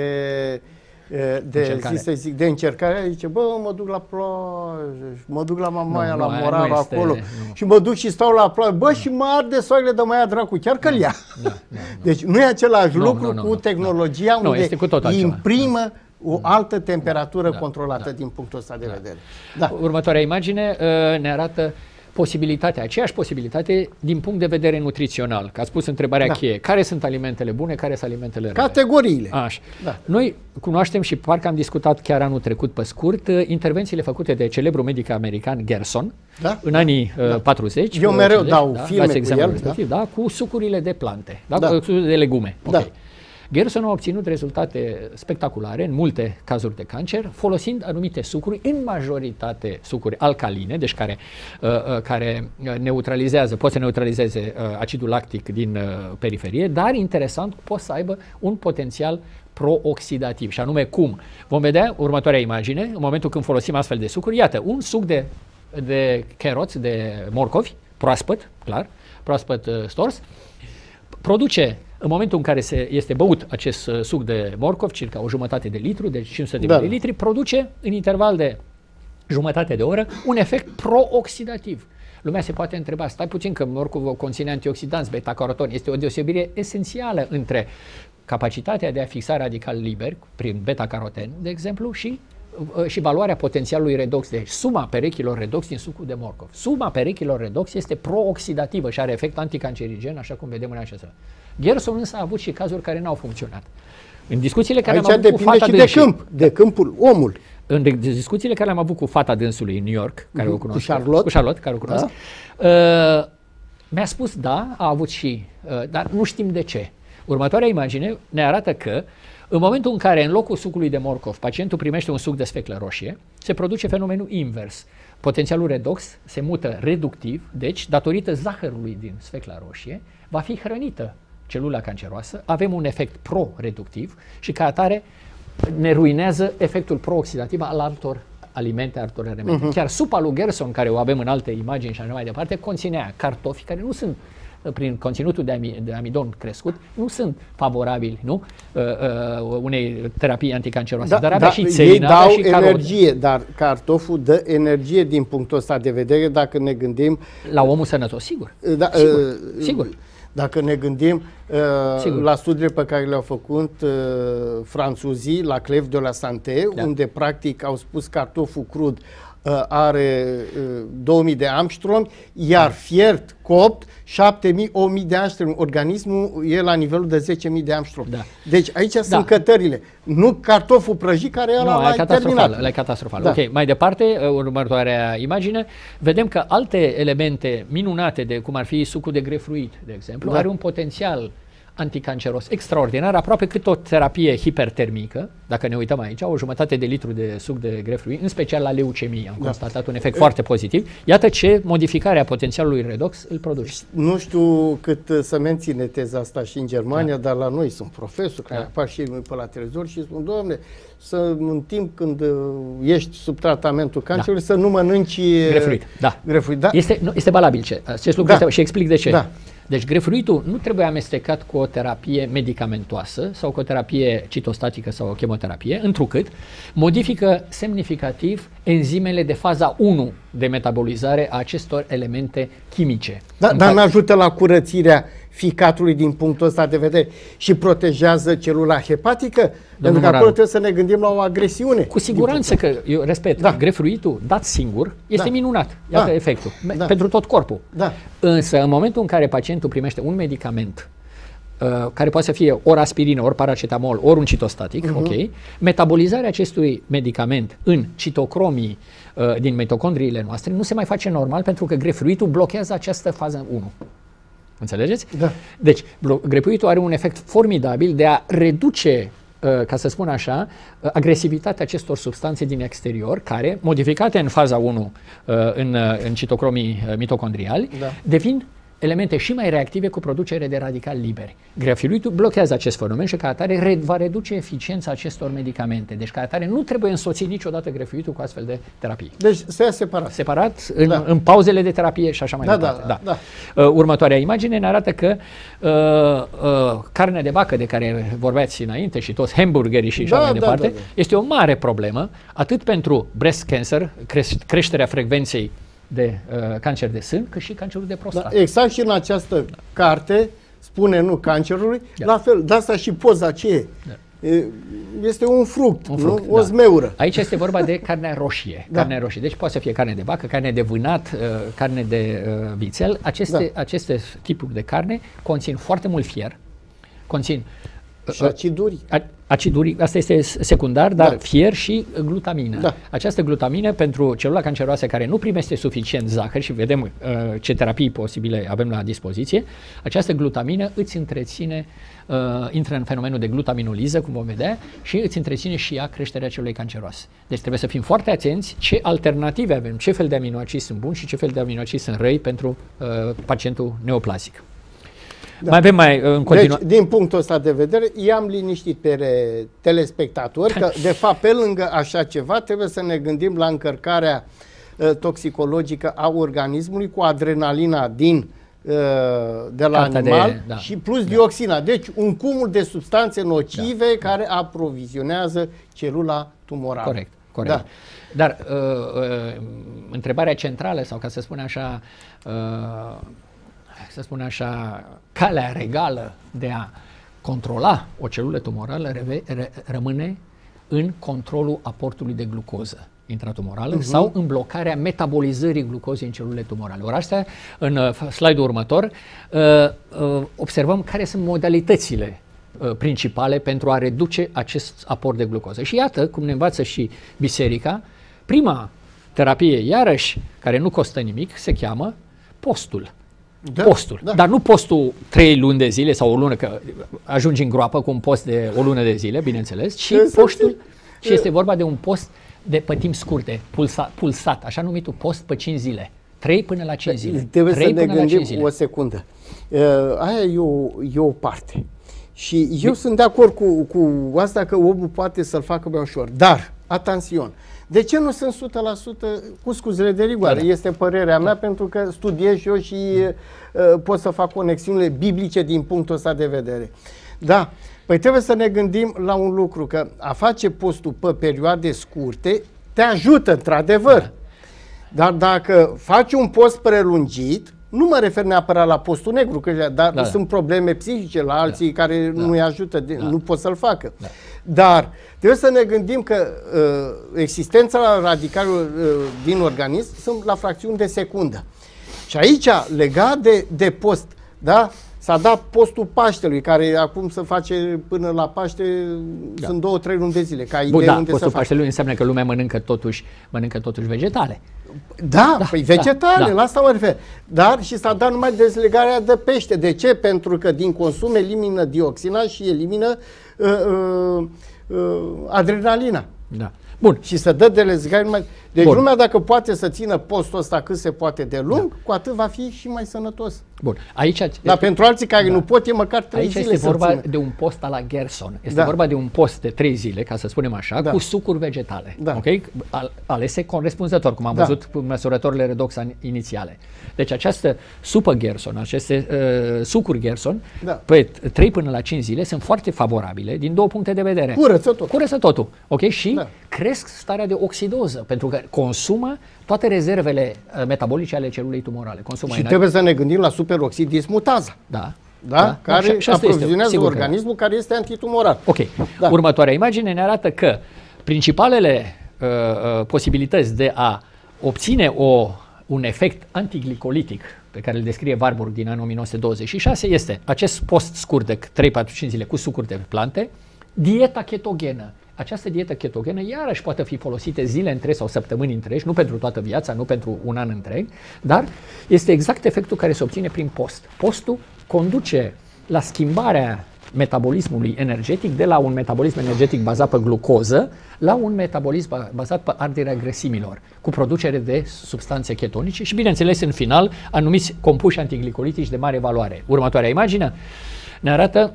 de încercare. Zice, bă, mă duc la plajă, mă duc la Mamaia, la Moraru, acolo, și mă duc și stau la plajă. Bă, și mă arde soarele de mai ia dracu, chiar că-l ia. Deci nu e același lucru cu tehnologia unde imprimă o altă temperatură controlată din punctul ăsta de vedere. Următoarea imagine ne arată aceeași posibilitate din punct de vedere nutrițional. Că a spus întrebarea cheie. Care sunt alimentele bune, care sunt alimentele rele? Categoriile. Așa. Noi cunoaștem și parcă am discutat chiar anul trecut pe scurt intervențiile făcute de celebrul medic american Gerson în anii 40. Eu mereu dau filme cu el. Cu sucurile de plante, cu sucurile de legume. Gerson a obținut rezultate spectaculare în multe cazuri de cancer, folosind anumite sucuri, în majoritate sucuri alcaline, deci care neutralizează, pot să neutralizeze acidul lactic din periferie, dar interesant, pot să aibă un potențial pro-oxidativ. Și anume cum? Vom vedea următoarea imagine, în momentul când folosim astfel de sucuri. Iată, un suc de caroți, de morcovi, proaspăt, clar, proaspăt stors, produce, în momentul în care este băut acest suc de morcov, circa o jumătate de litru, deci 500 de mililitri, produce în interval de jumătate de oră un efect pro-oxidativ. Lumea se poate întreba, stai puțin că morcovul conține antioxidanți, beta-carotoni. Este o deosebire esențială între capacitatea de a fixa radical liber prin beta-caroteni, de exemplu, și valoarea potențialului redox. Deci suma perechilor redox din sucul de morcov. Suma perechilor redox este pro-oxidativă și are efect anticancerigen, așa cum vedem în acesta. Gerson însă a avut și cazuri care n-au funcționat. În discuțiile care am avut cu fata dânsului, de câmpul, omul. În discuțiile care le-am avut cu fata dânsului în New York, care o cunosc, cu Charlotte, care o cunosc, mi-a spus da, a avut și, dar nu știm de ce. Următoarea imagine ne arată că în momentul în care în locul sucului de morcov pacientul primește un suc de sfeclă roșie, se produce fenomenul invers. Potențialul redox se mută reductiv, deci datorită zahărului din sfecla roșie va fi hrănită celula canceroasă, avem un efect pro-reductiv și ca atare ne ruinează efectul pro-oxidativ al altor alimente, altor elemente. Chiar supa lui Gerson, care o avem în alte imagini și așa mai departe, conținea cartofi care nu sunt, prin conținutul de amidon crescut, nu sunt favorabili, nu? Unei terapii anticanceroase, dar avea și țelină, ei dau și energie, dar cartoful dă energie din punctul ăsta de vedere dacă ne gândim la omul sănătos, sigur. Sigur. Dacă ne gândim la studiile pe care le-au făcut franțuzii la Clef de la Santé, unde practic au spus cartoful crud are 2000 de angstrom, iar fiert, copt, 7000-8000 de angstrom. Organismul e la nivelul de 10.000 de angstrom. Deci aici sunt cătările. Nu cartoful prăjit care e la terminat. Ăla e catastrofal. Ok, mai departe, următoarea imagine, vedem că alte elemente minunate, de cum ar fi sucul de grefruit, de exemplu, are un potențial anticanceros extraordinar, aproape cât o terapie hipertermică, dacă ne uităm aici, o jumătate de litru de suc de grefruit, în special la leucemie, am constatat un efect foarte pozitiv. Iată ce modificare a potențialului redox îl produce. Nu știu cât să menține teza asta și în Germania, dar la noi sunt profesori care apar și pe la televizor și spun, Doamne, în timp când ești sub tratamentul cancerului, să nu mănânci grefruit. Este valabil acest lucru și explic de ce. Deci grefruitul nu trebuie amestecat cu o terapie medicamentoasă sau cu o terapie citostatică sau o chemoterapie, întrucât modifică semnificativ enzimele de faza 1 de metabolizare a acestor elemente chimice. Dar nu ajută la curățirea ficatului din punctul ăsta de vedere și protejează celula hepatică? Pentru că acolo trebuie să ne gândim la o agresiune. Cu siguranță că, eu respect, grefruitul dat singur este minunat. Iată efectul. Pentru tot corpul. Însă în momentul în care pacientul primește un medicament care poate să fie ori aspirină, ori paracetamol, ori un citostatic, metabolizarea acestui medicament în citocromii din mitocondriile noastre nu se mai face normal pentru că grefruitul blochează această fază 1. Înțelegeți? Deci, grefruitul are un efect formidabil de a reduce, ca să spun așa, agresivitatea acestor substanțe din exterior, care, modificate în faza 1 în citocromii mitocondriali, devin elemente și mai reactive cu producere de radicali liberi. Grefruitul blochează acest fenomen și ca atare va reduce eficiența acestor medicamente. Deci ca atare nu trebuie însoțit niciodată grefruitul cu astfel de terapii. Deci se ia separat. Separat, în pauzele de terapie și așa mai departe. Următoarea imagine ne arată că carnea de vacă de care vorbeați înainte și toți hamburgerii și așa mai departe, este o mare problemă, atât pentru breast cancer, creșterea frecvenței de cancer de sân, cât și cancerul de prostată. Exact, și în această carte spune nu cancerului, la fel, de asta și poza aceea. Este un fruct, o zmeură. Aici este vorba de carnea roșie. Carnea roșie. Deci poate să fie carne de vacă, carne de vânat, carne de vițel. Aceste tipuri de carne conțin foarte mult fier, conțin și aciduri. acid uric, asta este secundar, dar fier și glutamină. Da. Această glutamină pentru celula canceroasă care nu primește suficient zahăr și vedem ce terapii posibile avem la dispoziție, această glutamină îți întreține, intră în fenomenul de glutaminoliză, cum vom vedea, și îți întreține și ea creșterea celulei canceroase. Deci trebuie să fim foarte atenți ce alternative avem, ce fel de aminoacizi sunt buni și ce fel de aminoacizi sunt răi pentru pacientul neoplasic. Da. Mai avem în continuare. Deci, din punctul ăsta de vedere, i-am liniștit pe telespectatori că, de fapt, pe lângă așa ceva, trebuie să ne gândim la încărcarea toxicologică a organismului cu adrenalina de la animal și plus dioxina. Deci, un cumul de substanțe nocive care aprovizionează celula tumorală. Corect, corect. Da. Dar întrebarea centrală, sau ca să spun așa, calea regală de a controla o celulă tumorală rămâne în controlul aportului de glucoză intratumorală sau în blocarea metabolizării glucozei în celulele tumorale. Ori astea, în slide-ul următor, observăm care sunt modalitățile principale pentru a reduce acest aport de glucoză. Și iată, cum ne învață și biserica, prima terapie, iarăși, care nu costă nimic, se cheamă postul. Da, postul. Da. Dar nu postul 3 luni de zile sau o lună, că ajungi în groapă cu un post de o lună de zile, bineînțeles, ci postul, și este vorba de un post pe timp scurte, pulsat, așa numitul post pe 5 zile. 3 până la 5 zile. Trebuie să ne gândim o secundă. Aia e o parte. Și eu sunt de acord cu asta că omul poate să-l facă mai ușor. Dar, atențion, de ce nu sunt 100% cu scuzele de rigoare? Este părerea mea, pentru că studiez eu și pot să fac conexiunile biblice din punctul ăsta de vedere. Da, păi trebuie să ne gândim la un lucru, că a face postul pe perioade scurte te ajută, într-adevăr. Dar dacă faci un post prelungit, nu mă refer neapărat la postul negru, dar sunt probleme psihice la alții care nu-i ajută, nu pot să-l facă. Dar trebuie să ne gândim că existența radicalelor din organism sunt la fracțiuni de secundă. Și aici, legat de post, da? S-a dat postul Paștelui, care acum se face până la Paște, sunt 2-3 luni de zile. Ca idee unde postul Paștelui înseamnă că lumea mănâncă totuși vegetale. Da, păi vegetale, la asta mă refer. Dar și s-a dat numai dezlegarea de pește. De ce? Pentru că din consum elimină dioxina și elimină adrenalina. Da. Bun. Și să dă dezlegare numai... Deci lumea, dacă poate să țină postul ăsta cât se poate de lung, cu atât va fi și mai sănătos. Bun. Aici, dar pentru alții care nu pot, e măcar 3 zile. Aici este vorba de un post la Gerson. Este vorba de un post de 3 zile, ca să spunem așa, cu sucuri vegetale. Okay? Alese corespunzător, cum am văzut cu măsurătorile redox inițiale. Deci această supă Gerson, aceste sucuri Gerson, pe 3 până la 5 zile sunt foarte favorabile din 2 puncte de vedere. Curăță totul. Okay? Și cresc starea de oxidoză, pentru că consumă toate rezervele metabolice ale celulei tumorale. Și trebuie să ne gândim la superoxid dismutaza. Care aprovizionează organismul, care este antitumoral. Ok. Următoarea imagine ne arată că principalele posibilități de a obține un efect antiglicolitic pe care îl descrie Warburg din anul 1926 este acest post scurt de 3-4-5 zile cu sucuri de plante, dieta chetogenă. Această dietă chetogenă iarăși poate fi folosită zile întregi sau săptămâni întregi, nu pentru toată viața, nu pentru un an întreg, dar este exact efectul care se obține prin post. Postul conduce la schimbarea metabolismului energetic de la un metabolism energetic bazat pe glucoză la un metabolism bazat pe arderea grăsimilor, cu producere de substanțe chetonice și, bineînțeles, în final, anumiți compuși antiglicolitici de mare valoare. Următoarea imagine ne arată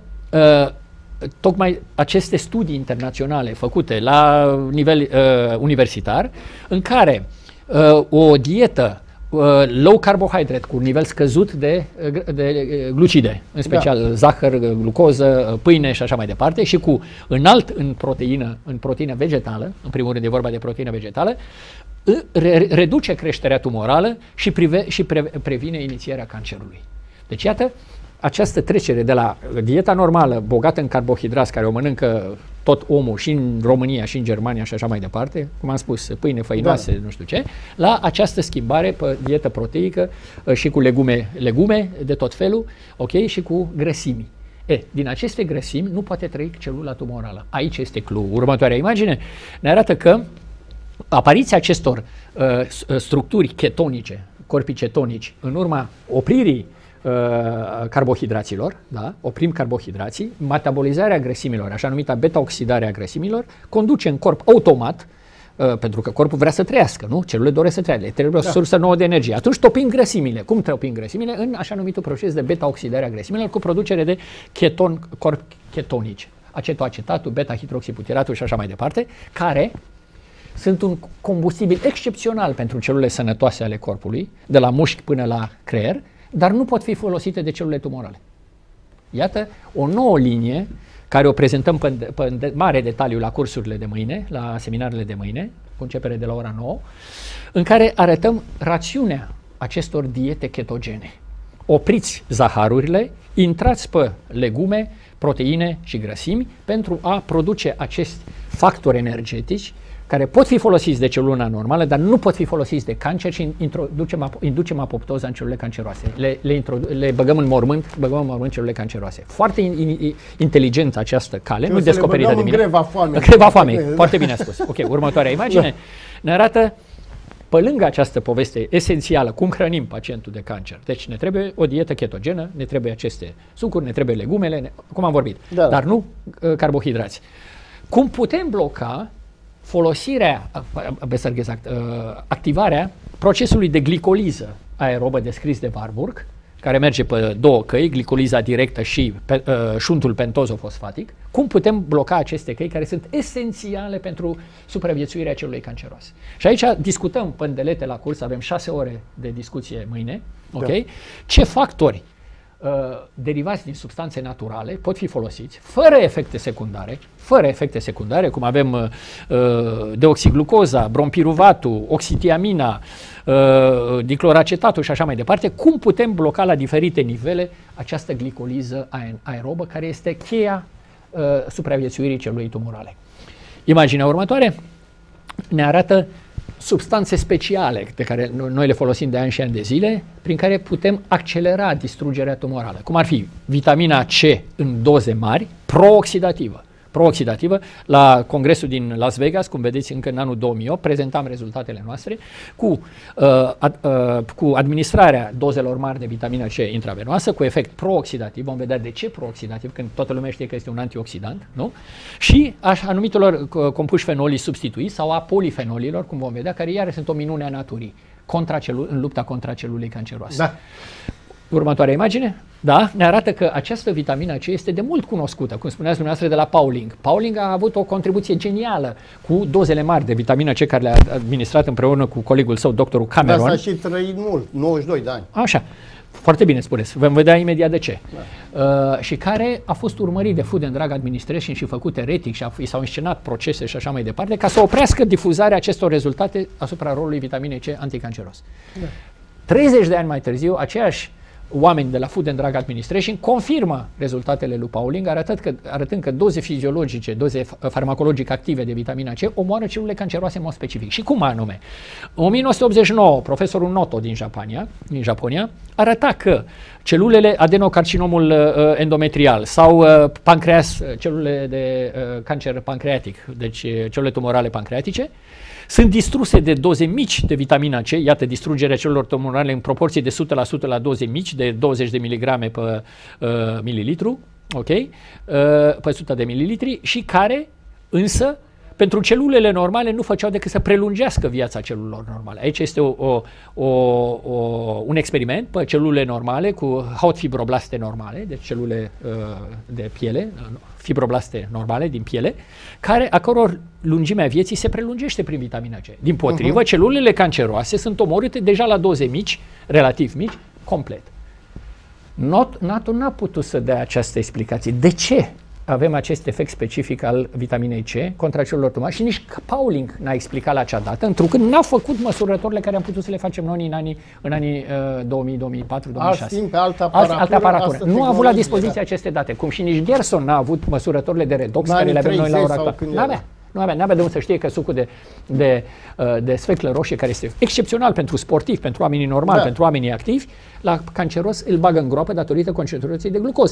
tocmai aceste studii internaționale făcute la nivel universitar, în care o dietă low carbohydrate, cu un nivel scăzut de glucide, în special zahăr, glucoză, pâine și așa mai departe, și cu înalt în proteină vegetală, în primul rând e vorba de proteină vegetală, reduce creșterea tumorală și previne inițierea cancerului. Deci iată, această trecere de la dieta normală, bogată în carbohidrați, care o mănâncă tot omul și în România și în Germania și așa mai departe, cum am spus, pâine, făinoase, nu știu ce, la această schimbare pe dietă proteică și cu legume de tot felul, ok, și cu grăsimi. Din aceste grăsimi nu poate trăi celula tumorală. Aici este clou. Următoarea imagine ne arată că apariția acestor structuri ketonice, corpii cetonici, în urma opririi carbohidraților, da? Oprim carbohidrații, metabolizarea grăsimilor, așa numita beta-oxidare a grăsimilor, conduce în corp automat, pentru că corpul vrea să trăiască, nu? Celulele doresc să trăiască, trebuie o sursă nouă de energie. Atunci topim grăsimile. Cum topim grăsimile? În așa numitul proces de beta-oxidare a grăsimilor cu producere de corpi ketonici. Acetoacetatul, beta-hidroxibutiratul și așa mai departe, care sunt un combustibil excepțional pentru celulele sănătoase ale corpului, de la mușchi până la creier, dar nu pot fi folosite de celulele tumorale. Iată o nouă linie care o prezentăm pe mare detaliu la cursurile de mâine, la seminarele de mâine, cu începere de la ora 9, în care arătăm rațiunea acestor diete ketogene. Opriți zaharurile, intrați pe legume, proteine și grăsimi pentru a produce acești factori energetici care pot fi folosiți de celula normală, dar nu pot fi folosiți de cancer și inducem apoptoza în celulele canceroase. Le băgăm în mormânt, celulele canceroase. Foarte inteligentă această cale, nu descoperită de mine. Greva foamei, foarte bine spus. Ok, următoarea imagine ne arată, pe lângă această poveste esențială, cum hrănim pacientul de cancer. Deci ne trebuie o dietă ketogenă, ne trebuie aceste sucuri, ne trebuie legumele, cum am vorbit, dar nu carbohidrați. Cum putem bloca folosirea, activarea procesului de glicoliză aerobă descris de Warburg, care merge pe două căi, glicoliza directă și șuntul pentozofosfatic. Cum putem bloca aceste căi care sunt esențiale pentru supraviețuirea celulei canceroase? Și aici discutăm pendelete la curs, avem 6 ore de discuție mâine, ok? Ce factori derivați din substanțe naturale pot fi folosiți fără efecte secundare, cum avem deoxiglucoza, brompiruvatul, oxitiamina, dicloracetatul și așa mai departe. Cum putem bloca la diferite nivele această glicoliză aerobă care este cheia supraviețuirii celulei tumorale? Imaginea următoare ne arată substanțe speciale pe care noi le folosim de ani și ani de zile, prin care putem accelera distrugerea tumorală, cum ar fi vitamina C în doze mari, prooxidativă. La congresul din Las Vegas, cum vedeți încă în anul 2008, prezentam rezultatele noastre cu administrarea dozelor mari de vitamina C intravenoasă, cu efect prooxidativ. Vom vedea de ce prooxidativ, când toată lumea știe că este un antioxidant, nu? Și așa numitelor compuși fenolii substituiți sau a polifenolilor, cum vom vedea, care iară sunt o minune a naturii în lupta contra celulei canceroase. Da. Următoarea imagine, da, ne arată că această vitamina C este de mult cunoscută, cum spuneați dumneavoastră, de la Pauling. Pauling a avut o contribuție genială cu dozele mari de vitamina C care le-a administrat împreună cu colegul său, doctorul Cameron. Dar s-a și trăit mult, 92 de ani. Așa, foarte bine spuneți, vom vedea imediat de ce. Da. Și care a fost urmărit de Food and Drug Administration și făcut eretic și s-au înscenat procese și așa mai departe, ca să oprească difuzarea acestor rezultate asupra rolului vitaminei C anticanceros. Da. 30 de ani mai târziu, aceiași oameni de la Food and Drug Administration confirmă rezultatele lui Pauling, arătând că doze fiziologice, doze farmacologic active de vitamina C omoară celulele canceroase în mod specific. Și cum anume? În 1989, profesorul Noto din Japonia arăta că celulele adenocarcinomul endometrial sau celulele de cancer pancreatic, deci celulele tumorale pancreatice, sunt distruse de doze mici de vitamina C, iată distrugerea celulelor tumorale în proporție de 100% la doze mici, de 20 de miligrame pe mililitru, ok? Pe 100 de mililitri, și care însă pentru celulele normale nu făceau decât să prelungească viața celulelor normale. Aici este un experiment pe celulele normale cu hot fibroblaste normale, deci celule de piele, fibroblaste normale din piele, a căror lungimea vieții se prelungește prin vitamina C. Dimpotrivă, celulele canceroase sunt omorâte deja la doze mici, relativ mici, complet. NATO n-a putut să dea această explicație. De ce avem acest efect specific al vitaminei C contra celulelor tumorale? Și nici Pauling n-a explicat la acea dată, întrucât n-au făcut măsurătorile care am putut să le facem noi în anii 2000, 2004, 2006. Altă aparatură. Nu a avut la dispoziție aceste date, cum și nici Gerson n-a avut măsurătorile de redox care le avem noi la ora actuală. N-avea de unde să știe că sucul de sfeclă roșie, care este excepțional pentru sportivi, pentru oamenii normali, pentru oamenii activi, la canceros îl bagă în groapă datorită concentrației de glucoză,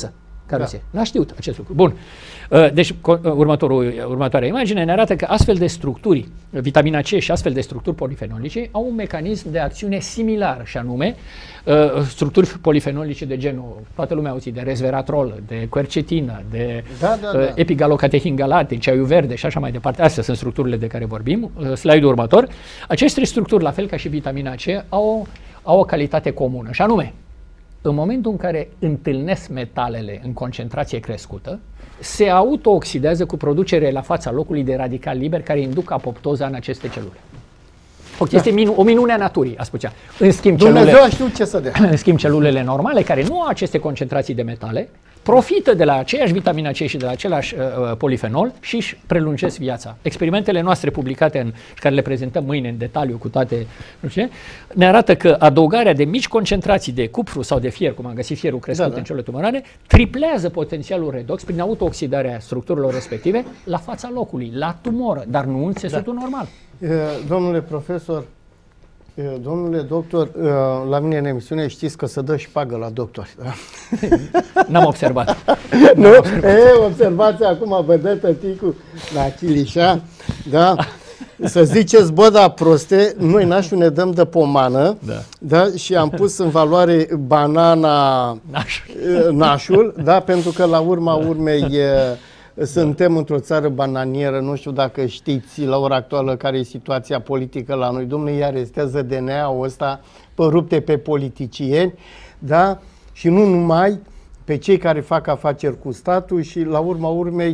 carosie. N-a știut acest lucru. Bun. Deci, următoarea imagine ne arată că astfel de structuri, vitamina C și astfel de structuri polifenolice, au un mecanism de acțiune similar, și anume structuri polifenolice de genul, toată lumea auzit de resveratrol, de quercetină, de epigalocatehingalate, ceaiul verde și așa mai departe. Astea sunt structurile de care vorbim. Slide-ul următor. Aceste structuri, la fel ca și vitamina C, au o calitate comună, și anume, în momentul în care întâlnesc metalele în concentrație crescută, se autooxidează cu producere la fața locului de radicali liberi care induc apoptoza în aceste celule. Este o minune a naturii, a spune. În schimb, Dumnezeu a știut ce să dea. În schimb, celulele normale, care nu au aceste concentrații de metale, profită de la aceeași vitamina C și de la același polifenol și își prelungesc viața. Experimentele noastre publicate, care le prezentăm mâine în detaliu cu toate, nu știu, ne arată că adăugarea de mici concentrații de cupru sau de fier, cum am găsit fierul crescut în celule tumorale, triplează potențialul redox prin autooxidarea structurilor respective la fața locului, la tumoră, dar nu în țesutul normal. Domnule profesor, domnule doctor, la mine în emisiune știți că se dă șpagă la doctori. Da? N-am observat. Nu? Observați acum, vedeți ticul la Chilișa, da? Să ziceți, bă, da, proste, noi nașul ne dăm de pomană, da? Și am pus în valoare banana nașul, da? Pentru că la urma urmei suntem într-o țară bananieră, nu știu dacă știți la ora actuală care e situația politică la noi. Domnule, îi arestează DNA-ul ăsta pe rupte pe politicieni, da? Și nu numai pe cei care fac afaceri cu statul și la urma urmei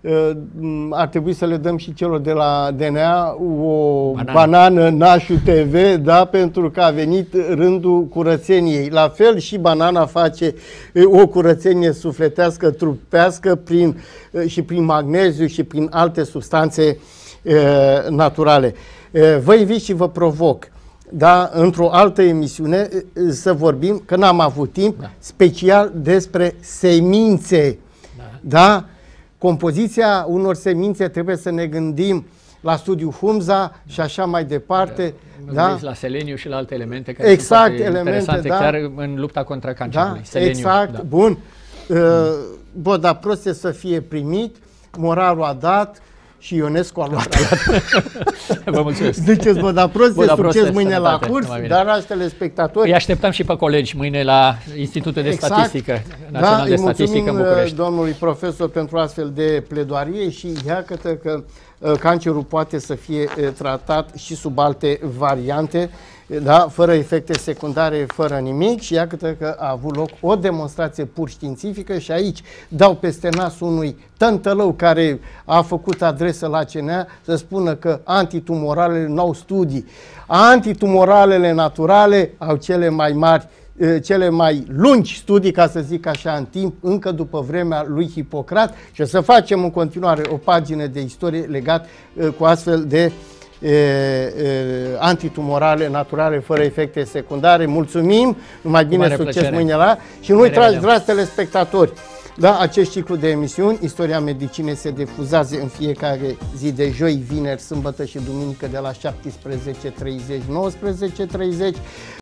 ar trebui să le dăm și celor de la DNA o banană Nașu TV, da? Pentru că a venit rândul curățeniei. La fel și banana face o curățenie sufletească, trupească și prin magneziu și prin alte substanțe naturale. Vă invit și vă provoc, da, într-o altă emisiune să vorbim, că n-am avut timp, special despre semințe. Da? Compoziția unor semințe, trebuie să ne gândim la studiul Humza și așa mai departe. Da? La seleniu și la alte elemente care sunt interesante, da? Chiar în lupta contra cancerului. Da, exact, bun. Bă, dar prost să fie primit, moralul a dat și Ionescu a luat. Vă mulțumesc. Ziceți, bă, dar prost, succes mâine la curs, dar la telespectatori. Îi așteptăm și pe colegi mâine la Institutul de Statistică, Național de Statistică în București. Domnului profesor pentru astfel de pledoarie și iată că cancerul poate să fie tratat și sub alte variante, da, fără efecte secundare, fără nimic, și iată că a avut loc o demonstrație pur științifică și aici dau peste nas unui tântălău care a făcut adresă la CNA să spună că antitumoralele nu au studii. Antitumoralele naturale au cele mai mari, cele mai lungi studii, ca să zic așa, în timp, încă după vremea lui Hipocrat, și o să facem în continuare o pagină de istorie legat cu astfel de antitumorale naturale fără efecte secundare. Mulțumim, numai bine, succes mâine la și nu uitați, dragi telespectatori, da, acest ciclu de emisiuni, Istoria Medicinei, se difuzează în fiecare zi de joi, vineri, sâmbătă și duminică de la 17:30, 19:30.